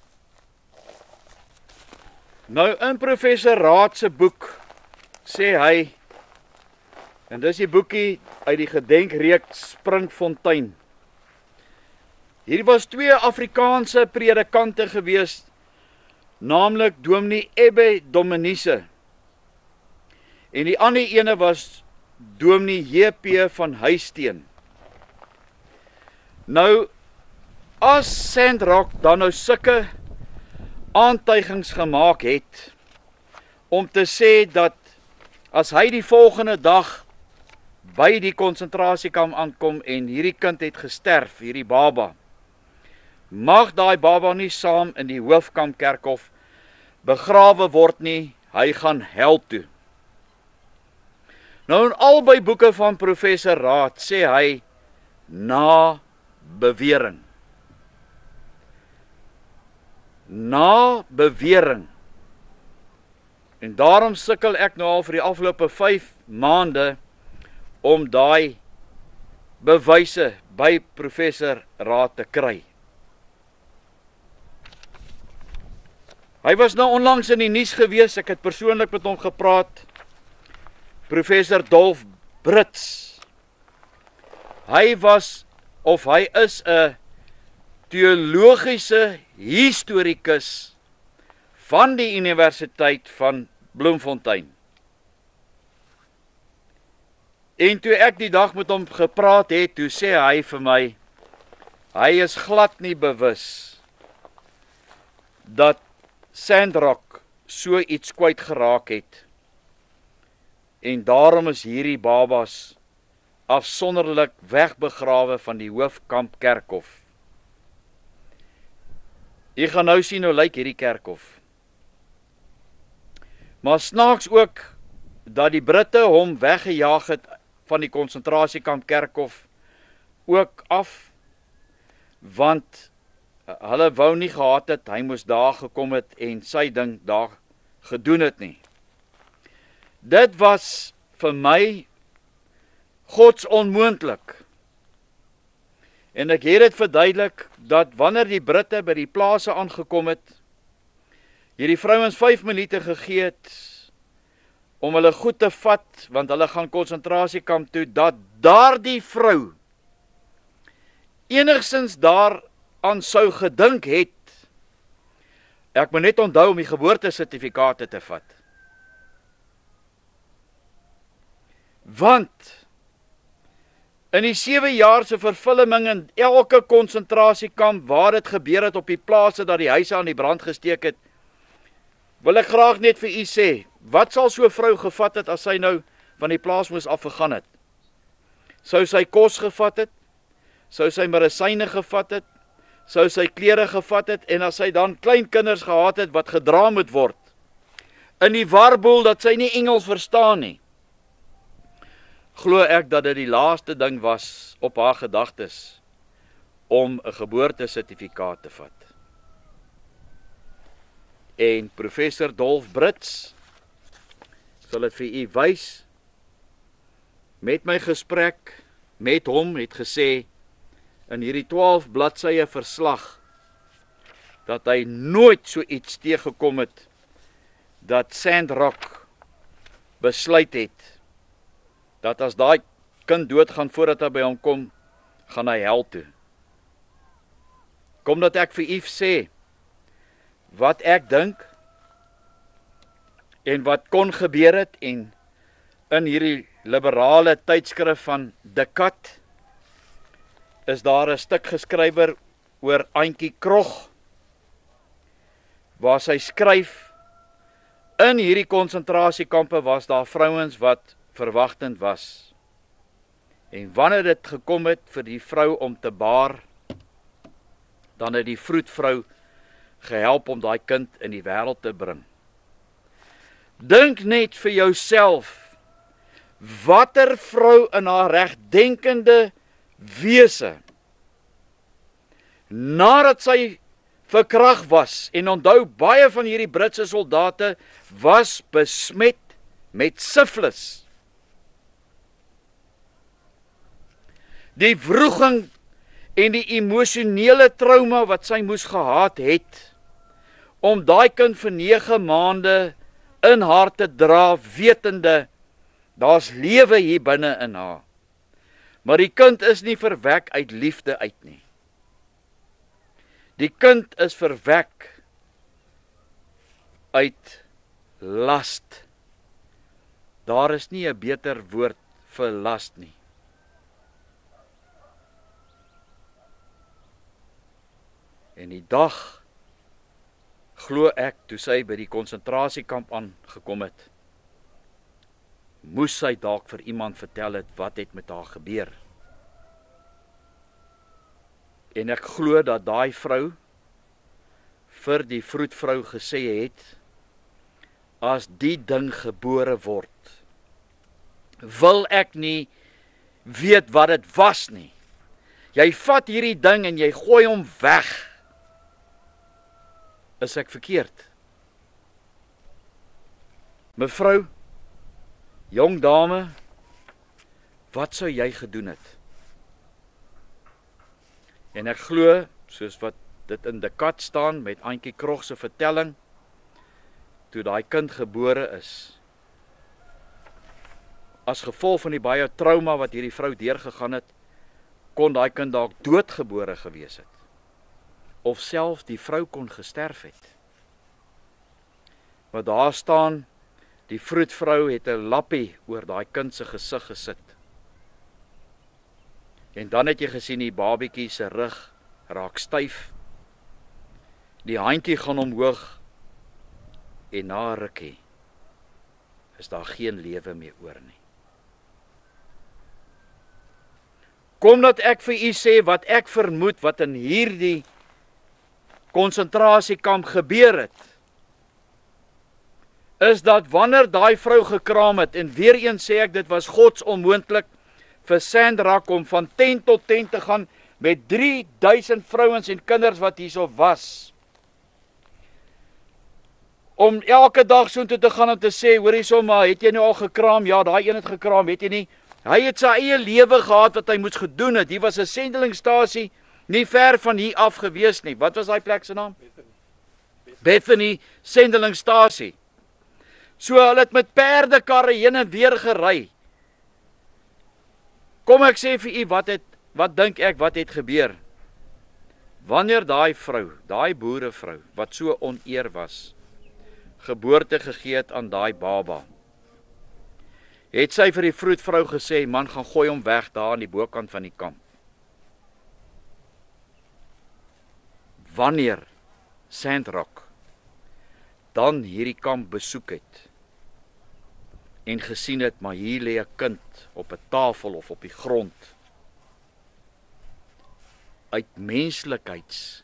Nou in Professor Raad se boek sê hy, en dis die boekie uit die gedenkreeks Springfontein, Hier was 2 Afrikaanse predikante gewees, naamlik Dominee Ebbe Dominiese. En die ander ene was Dominee J.P. van Huisteen. Nou, as Sandrock dan nou sulke aantuigings gemaak het, om te sê dat as hy die volgende dag by die konsentrasiekamp aankom en hierdie kind het gesterf, hierdie baba, mag daai baba nie saam in die Hoofkamp Kerkhof begrawe word nie, hy gaan hel toe. Nou in albei boeke van professor Raad sê hy na bewering. Na bewering. En daarom sukkel ek nou al vir die afgelope 5 maande om daai bewyse by professor Raad te kry. Hy was nou onlangs in die nuus gewees, ek het persoonlik met hom gepraat, professor Dolf Brits. Hy was, of hy is 'n teologiese historikus van die Universiteit van Bloemfontein. En toe ek die dag met hom gepraat het, toe sê hy vir my, hy is glad nie bewus dat Sandrock so iets kwyt geraak het. En daarom is hierdie babas afsonderlik wegbegrawe van die Hoofkamp Kerkhof. Jy gaan nou sien hoe lyk hierdie kerkhof. Maar snaaks ook dat die Britte hom weggejaag het van die konsentrasiekamp Kerkhof ook af, want hulle wou nie gehad het, hy moes daar gekom het en sy ding daar gedoen het nie. Dit was vir my godsonmoontlik. En ek het dit verduidelik, dat wanneer die Britte by die plase aangekom het, hierdie vrouens 5 minute gegee het, om hulle goed te vat, want hulle gaan konsentrasiekamp toe, dat daardie vrou enigstens daaraan sou gedink het, ek moet net onthou om die geboortesertifikate te vat. Want in die 7 jaar se vervulling in elke konsentrasiekamp waar dit gebeur het op die plase dat die huise aan die brand gesteek het, wil ek graag net vir u sê, wat sal so 'n vrou gevat het as sy nou van die plaas moes afgegaan het? Sou sy kos gevat het? Sou sy medisyne gevat het? Sou sy klere gevat het? En as sy dan klein kinders gehad het wat gedra moet word, in die warboel dat sy nie Engels verstaan nie, glo ek dat dit die laaste ding was op haar gedagtes om 'n geboortesertifikaat te vat. En professor Dolf Brits sal dit vir u wys, met my gesprek met hom het gesê in hierdie 12 bladsye verslag dat hy nooit so iets teëgekom het dat Sandrock besluit het dat as daai kind doodgaan voordat hy by hom kom, gaan hy hel toe. Kom dat ek vir u sê wat ek dink en wat kon gebeur het, en in hierdie liberale tydskrif van Dekat is daar 'n stuk geskrywer oor Auntie Krog, waar sy skryf, in hierdie konsentrasiekampe was daar vrouens wat verwagtend was. En wanneer dit gekom het vir die vrou om te baar, dan het die vroedvrou gehelp om daai kind in die wêreld te bring. Dink net vir jouself, watter vrou in haar regdenkende wese, nadat sy verkragt was, en onthou baie van hierdie Britse soldate was besmet met syfilis. Die wroeging en die emosionele trauma wat sy moes gehad het, om daai kind vir 9 maande in haar te dra, wetende, daar's lewe hier binne in haar. Maar die kind is nie verwek uit liefde uit nie. Die kind is verwek uit last. Daar is nie 'n beter woord vir last nie. En die dag, glo ek, toe sy by die konsentrasiekamp aangekom het, moes sy dalk vir iemand vertel het wat het met haar gebeur. En ek glo dat daai vrou vir die vroedvrou gesê het, as die ding gebore word, wil ek nie weet wat dit was nie. Jy vat hierdie ding en jy gooi hom weg. Is ek verkeerd? Mevrou, jong dame, wat sou jy gedoen het? En ek glo, soos wat dit in die kat staan met Antjie Krog se vertelling, toe daai kind gebore is, as gevolg van die baie trauma wat hierdie vrou deurgegaan het, kon daai kind dalk doodgebore gewees het. Of selfs die vrou kon gesterf het. Maar daar staan, die vroedvrou het 'n lappie oor daai kind se gesig gesit. En dan het jy gesien die babietjie se rug raak styf. Die handjie gaan omhoog en na 'n rukkie is daar geen lewe meer oor nie. Kom dat ek vir u sê wat ek vermoed wat in hierdie konsentrasiekamp gebeur het, is dat wanneer daai vrou gekraam het, en weer eens sê ek, dit was Gods onmoontlik vir Sandrak om van tent tot tent te gaan met 3000 vrouens en kinders wat hierso was. Om elke dag so toe te gaan en te sê, hoor hierso maar, het jy nou al gekraam? Ja, daai een het gekraam, weet jy nie? Hy het sy eie lewe gehad wat hy moes gedoen het. Hier was 'n sendelingsstasie nie ver van hier af gewees nie. Wat was daai plek se naam? Bethany sendelingsstasie. So hulle het met perdekarre heen en weer gery. Kom ek sê vir u wat dink ek wat het gebeur? Wanneer daai vrou, daai boerevrou wat so oneer was, geboorte gegee het aan daai baba, het sy vir die vroedvrou gesê, man, gaan gooi hom weg daar aan die bokant van die kamp. Wanneer Sandrak dan hierdie kamp besoek het en gesien het, maar hier lê 'n kind op 'n tafel of op die grond, uit menslikheids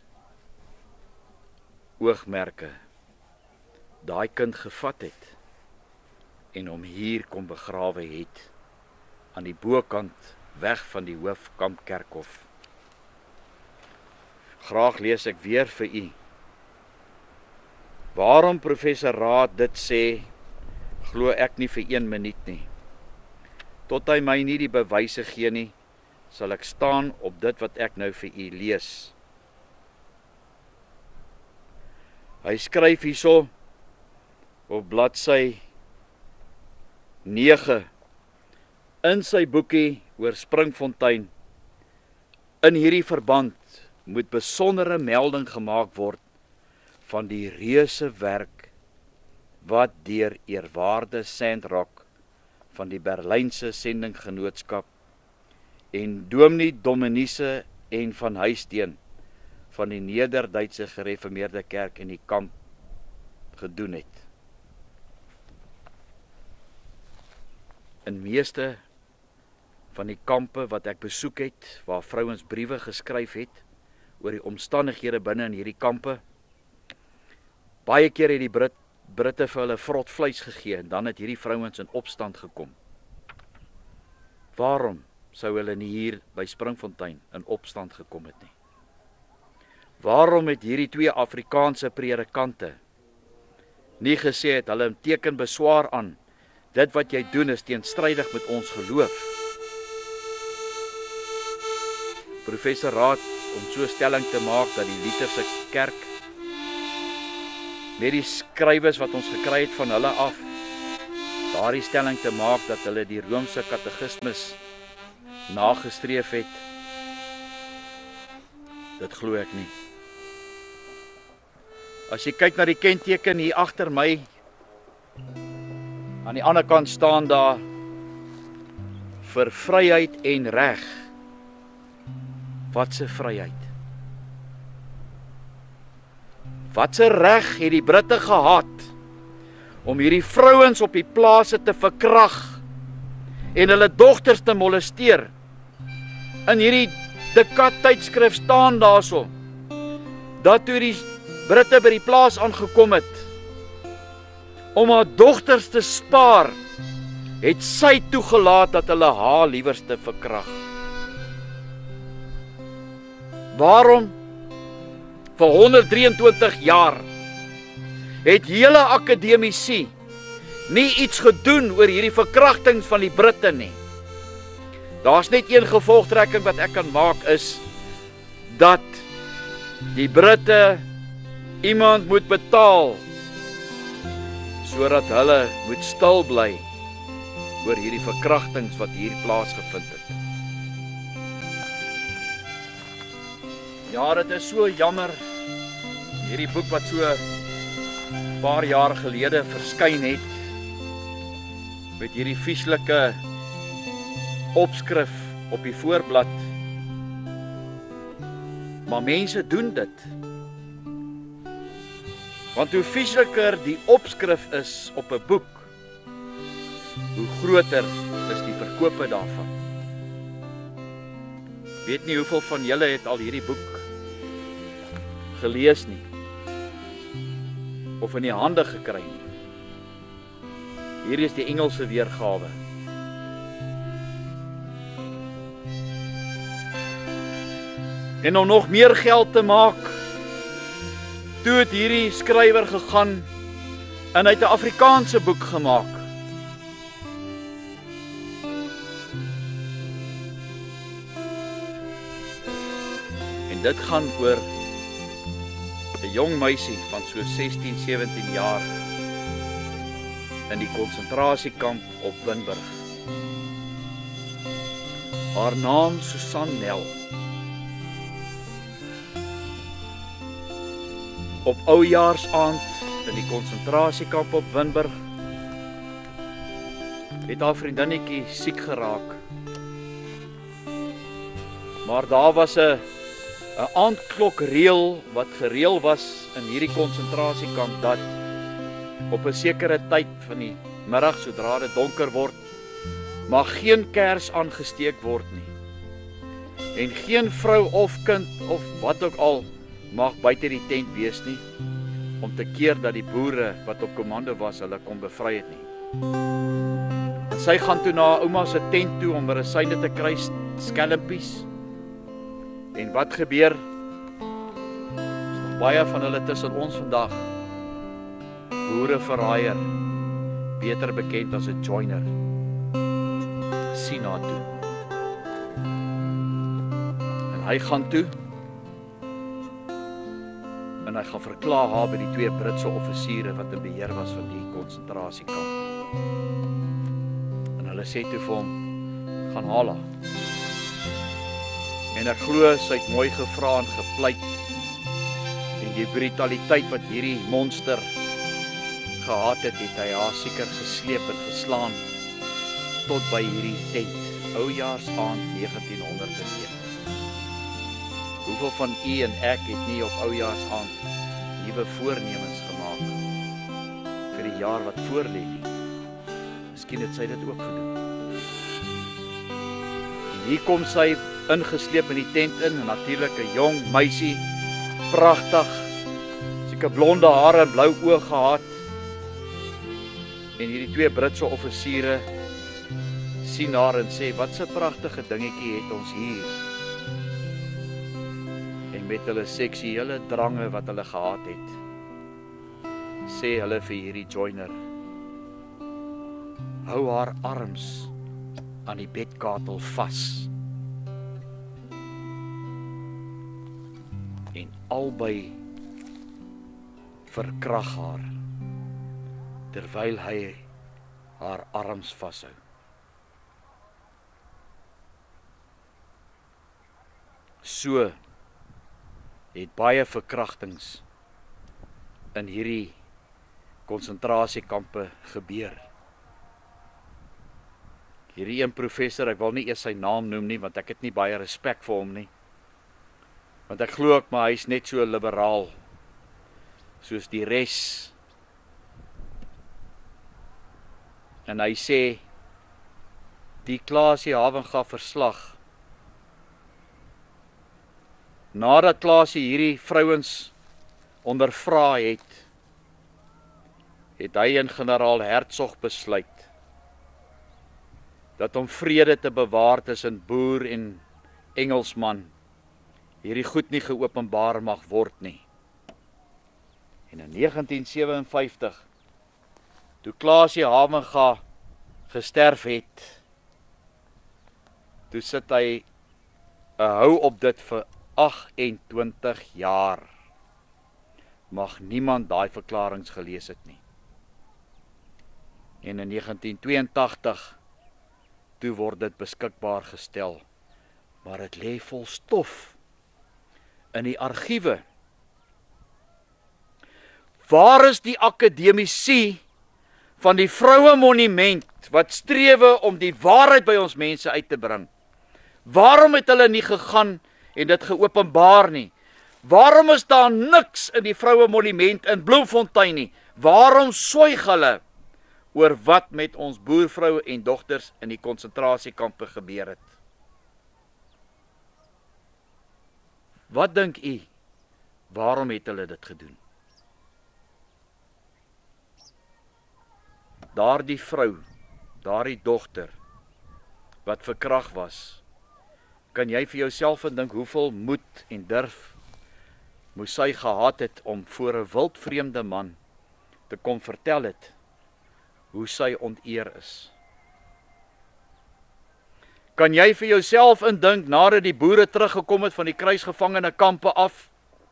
oogmerke daai kind gevat het en hom hier kom begrawe het aan die bokant weg van die hoofkampkerkhof. Graag lees ek weer vir u waarom professor Raad dit sê, glo ek nie vir 1 minuut nie. Tot hy my nie die bewyse gee nie, sal ek staan op dit wat ek nou vir u lees. Hy skryf hierso op bladsy 9 in sy boekie oor Springfontein. In hierdie verband moet besondere melding gemaak word van die reuse werk wat deur eerwaarde Sandrak van die Berlynse Sendinggenootskap en Dominee Dominiese en van Huisteen van die Nederduitse Gereformeerde Kerk in die kamp gedoen het. In meeste van die kampe wat ek besoek het, waar vrouens briewe geskryf het oor die omstandighede binne in hierdie kampe, baie keer het die Britte vir hulle vrot vleis gegee en dan het hierdie vrouens in opstand gekom. Waarom sou hulle nie hier by Springfontein in opstand gekom het nie? Waarom het hierdie 2 Afrikaanse predikante nie gesê het, hulle teken beswaar aan, dit wat jy doen is teenstrydig met ons geloof? Professor Raad om so stelling te maak dat die Lutherse kerk met die skrywes wat ons gekry het van hulle af, daardie stelling te maak dat hulle die Romeinse katekismus nagestreef het, dit glo ek nie. As jy kyk na die kenteken hier agter my, aan die ander kant staan daar vir vryheid en reg. Wat 'n vryheid? Wat 'n reg het die Britte gehad om hierdie vrouens op die plase te verkrag en hulle dogters te molesteer? In hierdie Dekat tydskrif staan daarso dat toe die Britte by die plaas aangekom het om haar dogters te spaar, het sy toegelaat dat hulle haar liewers te verkrag. Waarom? Vir 123 jaar het hele akademici nie iets gedoen oor hierdie verkrachtings van die Britte nie. Daar's net een gevolgtrekking wat ek kan maak, is dat die Britte iemand moet betaal sodat hulle moet stil bly oor hierdie verkrachtings wat hier plaasgevind het. Ja, dit is so jammer, hierdie boek wat so 'n paar jaar gelede verskyn het, met hierdie vieslike opskrif op die voorblad. Maar mense doen dit. Want hoe viesliker die opskrif is op 'n boek, hoe groter is die verkope daarvan. Weet nie hoeveel van julle het al hierdie boek gelees nie, of in die hande gekry nie. Hier is die Engelse weergawe. En om nog meer geld te maak, toe het hierdie skrywer gegaan en hy het 'n Afrikaanse boek gemaak. En dit gaan oor 'n jong meisie van so 16, 17 jaar in die konsentrasiekamp op Winburg. Haar naam Susan Nel. Op oujaarsaand in die konsentrasiekamp op Winburg het haar vriendinnetjie siek geraak. Maar daar was 'n aandklokreël wat gereël was in hierdie konsentrasiekamp dat op 'n sekere tyd van die middag, sodra dit donker word, mag geen kers aangesteek word nie. En geen vrou of kind of wat ook al mag buite die tent wees nie, om te keer dat die boere wat op kommando was, hulle kon bevry het nie. En sy gaan toe na ouma se tent toe om medisyne te kry, skelmpies. En wat gebeur? Baie van hulle tussen ons vandag, boereverraaier, beter bekend as 'n joiner, sien haar toe. En hy gaan toe, en hy gaan verklaar haar by die 2 Britse offisiere wat in beheer was van die konsentrasiekamp. En hulle sê toe vir hom, gaan haal haar. En ek glo sy het mooi gevra en gepleit. En die brutaliteit wat hierdie monster gehad het, het hy haar seker gesleep en geslaan tot by hierdie tent, oujaarsaand 1909. Hoeveel van u en ek het nie op oujaarsaand nuwe voornemens gemaak vir die jaar wat voorlê nie? Miskien het sy dit ook gedoen. En hier kom sy ingesleep in die tent in, en natuurlik 'n jong meisie, pragtig, seker blonde hare en blou oë gehad. En hierdie 2 Britse offisiere sien haar en sê, wat 'n pragtige dingetjie het ons hier. En met hulle seksuele drange wat hulle gehad het, sê hulle vir hierdie joiner, hou haar arms aan die bedkatel vas. En albei verkrag haar, terwyl hy haar arms vashou. So het baie verkrachtings in hierdie konsentrasiekampe gebeur. Hierdie een professor, ek wil nie eers sy naam noem nie, want ek het nie baie respek vir hom nie. Want ek glo ook maar hy is net so liberaal soos die res. En hy sê die Klaasie Havenga verslag. Nadat Klaasie hierdie vrouens ondervra het hy en generaal Hertzog besluit dat om vrede te bewaar tussen boer en Engelsman hierdie goed nie geopenbaar mag word nie. En in 1957, toe Klaasie Havenga gesterf het, toe sit hy 'n hou op dit vir 28 jaar. Mag niemand daai verklaringe gelees het nie. En in 1982 toe word dit beskikbaar gestel, maar dit lê vol stof in die argiewe. Waar is die akademici van die Vroue Monument wat strewe om die waarheid by ons mense uit te bring? Waarom het hulle nie gegaan en dit geopenbaar nie? Waarom is daar niks in die Vroue Monument in Bloemfontein nie? Waarom swyg hulle oor wat met ons boervroue en dogters in die konsentrasiekampe gebeur het? Wat dink u? Waarom het hulle dit gedoen? Daardie vrou, daardie dogter wat verkragt was, kan jy vir jouself indink hoeveel moed en durf moes sy gehad het om voor 'n wildvreemde man te kom vertel het hoe sy onteer is. Kan jy vir jouself indink nadat die boere teruggekom het van die kruisgevangene kampe af,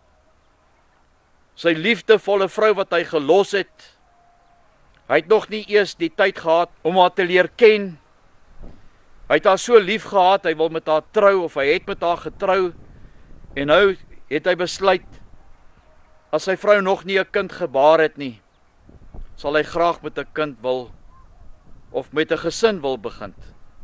sy liefdevolle vrou wat hy gelos het, hy het nog nie eers die tyd gehad om haar te leer ken, hy het haar so lief gehad, hy wil met haar trou, of hy het met haar getrou, en nou het hy besluit, as sy vrou nog nie 'n kind gebaar het nie, sal hy graag met 'n kind wil, of met 'n gesin wil begin.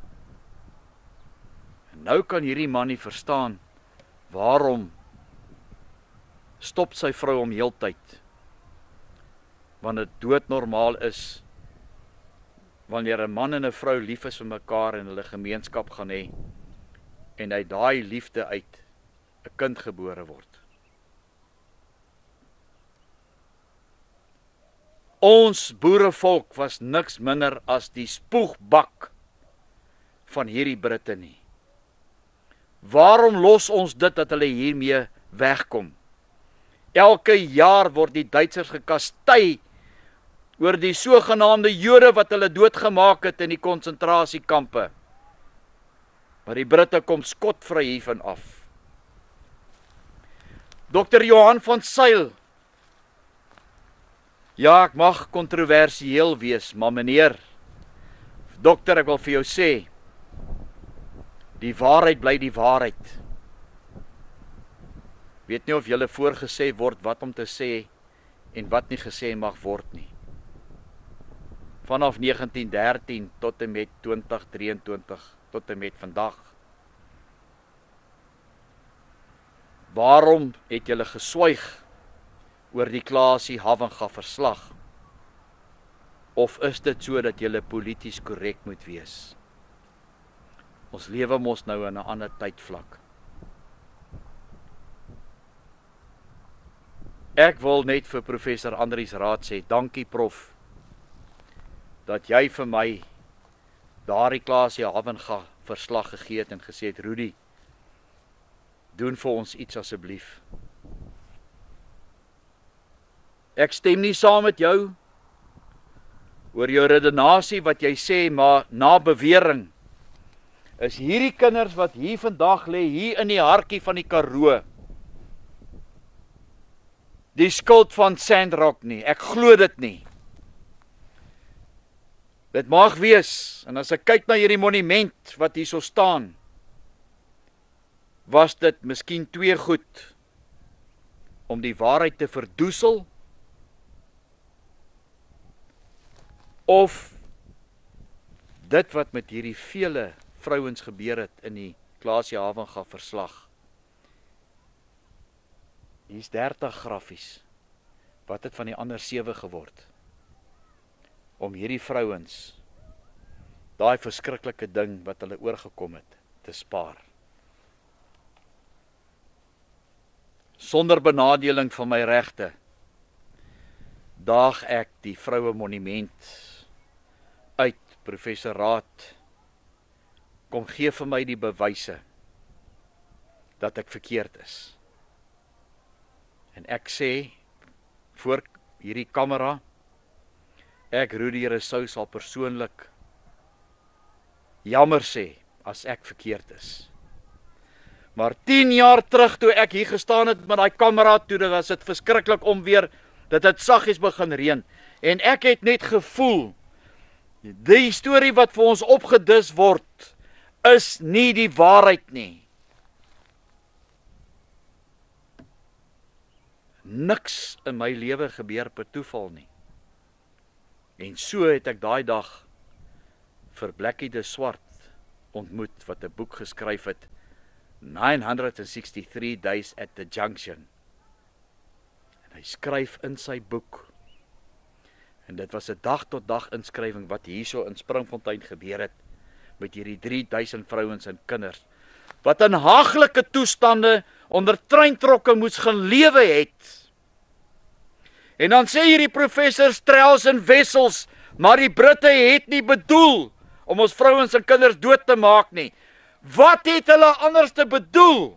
En nou kan hierdie man nie verstaan, waarom stop sy vrou om heeltyd, want dit doodnormaal is, wanneer 'n man en 'n vrou lief is vir mekaar en hulle gemeenskap gaan hê, en uit daai liefde uit 'n kind gebore word. Ons boerevolk was niks minder as die spoegbak van hierdie Britte nie. Waarom los ons dit dat hulle hiermee wegkom? Elke jaar word die Duitsers gekastei oor die sogenaamde Jode wat hulle doodgemaak het in die konsentrasiekampe. Maar die Britte kom skotvry hiervan af. Dr. Johan van Zyl. Ja, ek mag kontroversieel wees, maar meneer, dokter, ek wil vir jou sê, die waarheid bly die waarheid. Weet nie of julle voorgesê word wat om te sê en wat nie gesê mag word nie. Vanaf 1913 tot en met 2023, tot en met vandag. Waarom het julle geswyg oor die Klaasie Havenga verslag? Of is dit so dat julle polities korrek moet wees? Ons lewe mos nou in 'n ander tydvlak. Ek wil net vir professor Andries Raad sê, dankie prof, dat jy vir my daardie Klaasie Havenga verslag gegee het en gesê het, Rudy, doen vir ons iets asseblief. Ek stem nie saam met jou oor jou redenasie wat jy sê, maar na bewering is hierdie kinders wat hier vandag lê, hier in die hartjie van die Karoo, die skuld van Sandrock nie. Ek glo dit nie. Dit mag wees, en as ek kyk na hierdie monument wat hier so staan, was dit miskien twee goed om die waarheid te verdoesel of dit wat met hierdie vele vrouens gebeur het in die Klasie Havenga verslag. Hier's 30 graffies. Wat het van die ander 7 geword? Om hierdie vrouens, daai verskriklike ding wat hulle oorgekom het, te spaar. Sonder benadeling van my regte, daag ek die vroue monument uit, professor Raad, kom gee vir my die bewyse dat ek verkeerd is. En ek sê, voor hierdie kamera, ek Rudy Rousseau sal persoonlik jammer sê as ek verkeerd is. Maar 10 jaar terug toe ek hier gestaan het met daai kamera, toe was dit verskriklik om weer, dit het saggies begin reën. En ek het net gevoel, die storie wat vir ons opgedis word, is nie die waarheid nie. Niks in my lewe gebeur per toeval nie. En so het ek daai dag vir Blackie de Swart ontmoet, wat 'n boek geskryf het, 963 Days at the Junction. En hy skryf in sy boek, en dit was 'n dag tot dag inskrywing wat hierso in Springfontein gebeur het, met hierdie 3000 vrouens en kinders, wat in haaglike toestande onder treintrokke moes gaan lewe het. En dan sê hierdie professor Strauss en Wessels, maar die Britte het nie bedoel om ons vrouens en kinders dood te maak nie. Wat het hulle anders te bedoel?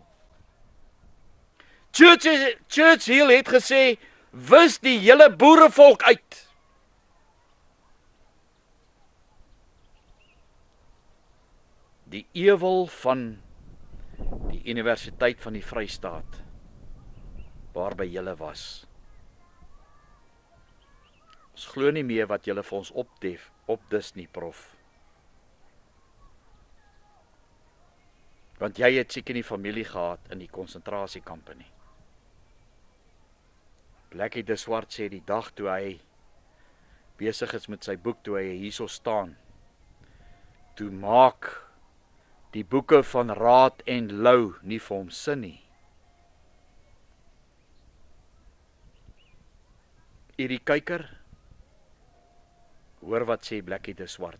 Churchill het gesê, wis die hele boerevolk uit. Die ewel van die Universiteit van die Vrystaat, waarby julle was. Ons glo nie meer wat julle vir ons opdis nie, prof. Want jy het seker nie familie gehad in die konsentrasiekampe nie. Blackie de Swart sê die dag toe hy besig is met sy boek, toe hy hierso staan, toe maak die boeke van Raad en Lou nie vir hom sin nie. Hierdie kyker, hoor wat sê Blackie de Swart.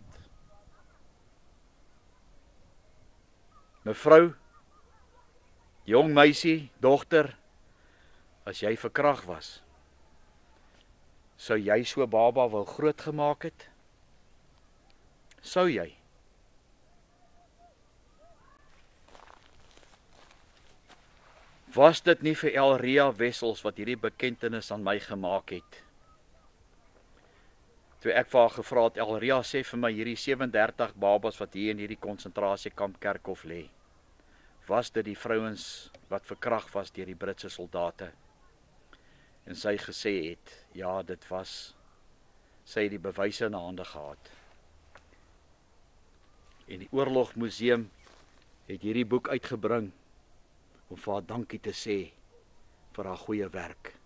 Mevrou, jong meisie, dogter, as jy verkragt was, sou jy so baba wil grootgemaak het? Sou jy? Was dit nie vir Elria Wessels wat hierdie bekentenis aan my gemaak het? Toe ek vir haar gevra het, Elria, sê vir my hierdie 37 babas wat hier in hierdie konsentrasiekamp Kerkhof lê, was dit die vrouens wat verkragt was deur die Britse soldate? En sy gesê het, ja, dit was, sy het die bewyse in haar hande gehad. En die Oorlogmuseum het hierdie boek uitgebring om vir haar dankie te sê vir haar goeie werk.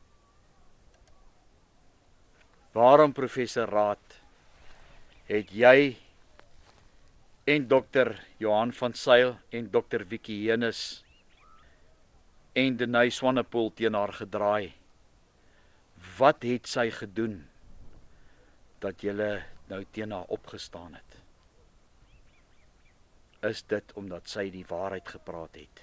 Waarom, professor Raad, het jy en dokter Johan van Zyl en dokter Vicky Hennis en Denise Swanepoel teen haar gedraai? Wat het sy gedoen dat julle nou teen haar opgestaan het? Is dit omdat sy die waarheid gepraat het?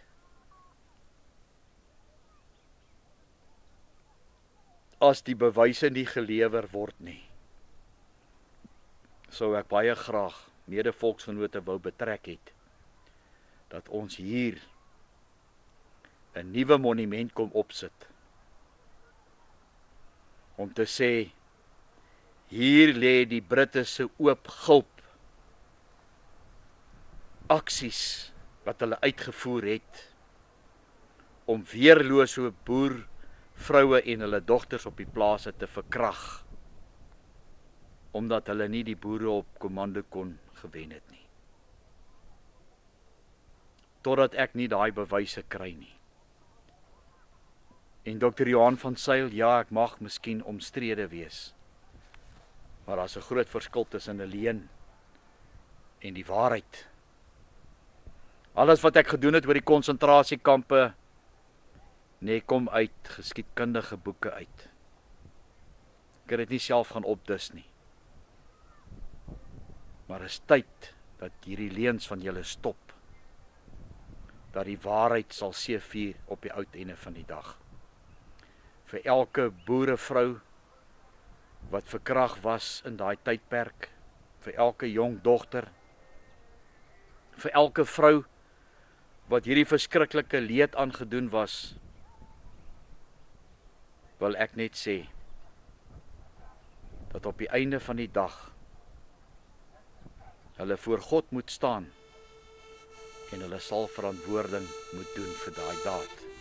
As die bewyse nie gelewer word nie, sou ek baie graag mede-volksgenote wou betrek het, dat ons hier 'n nuwe monument kom opsit, om te sê, hier lê die Britte se oop gulp aksies wat hulle uitgevoer het, om weerlose boer vroue en hulle dogters op die plase te verkrag, omdat hulle nie die boere op kommando kon gewen het nie. Totdat ek nie daai bewyse kry nie. En dokter Johan van Zyl, ja, ek mag miskien omstrede wees, Maar daar's 'n groot verskil tussen 'n leuen en die waarheid. Alles wat ek gedoen het oor die konsentrasiekampe, nee, kom uit geskiedkundige boeke uit. Ek het dit nie self gaan opdis nie. Maar is tyd dat hierdie leuns van julle stop. Dat die waarheid sal seëvier op die uiteinde van die dag. Vir elke boerevrou wat verkragt was in daai tydperk, vir elke jong dogter, vir elke vrou wat hierdie verskriklike leed aangedoen was, wil ek net sê, dat op die einde van die dag, hulle voor God moet staan, en hulle sal verantwoording moet doen vir daai daad.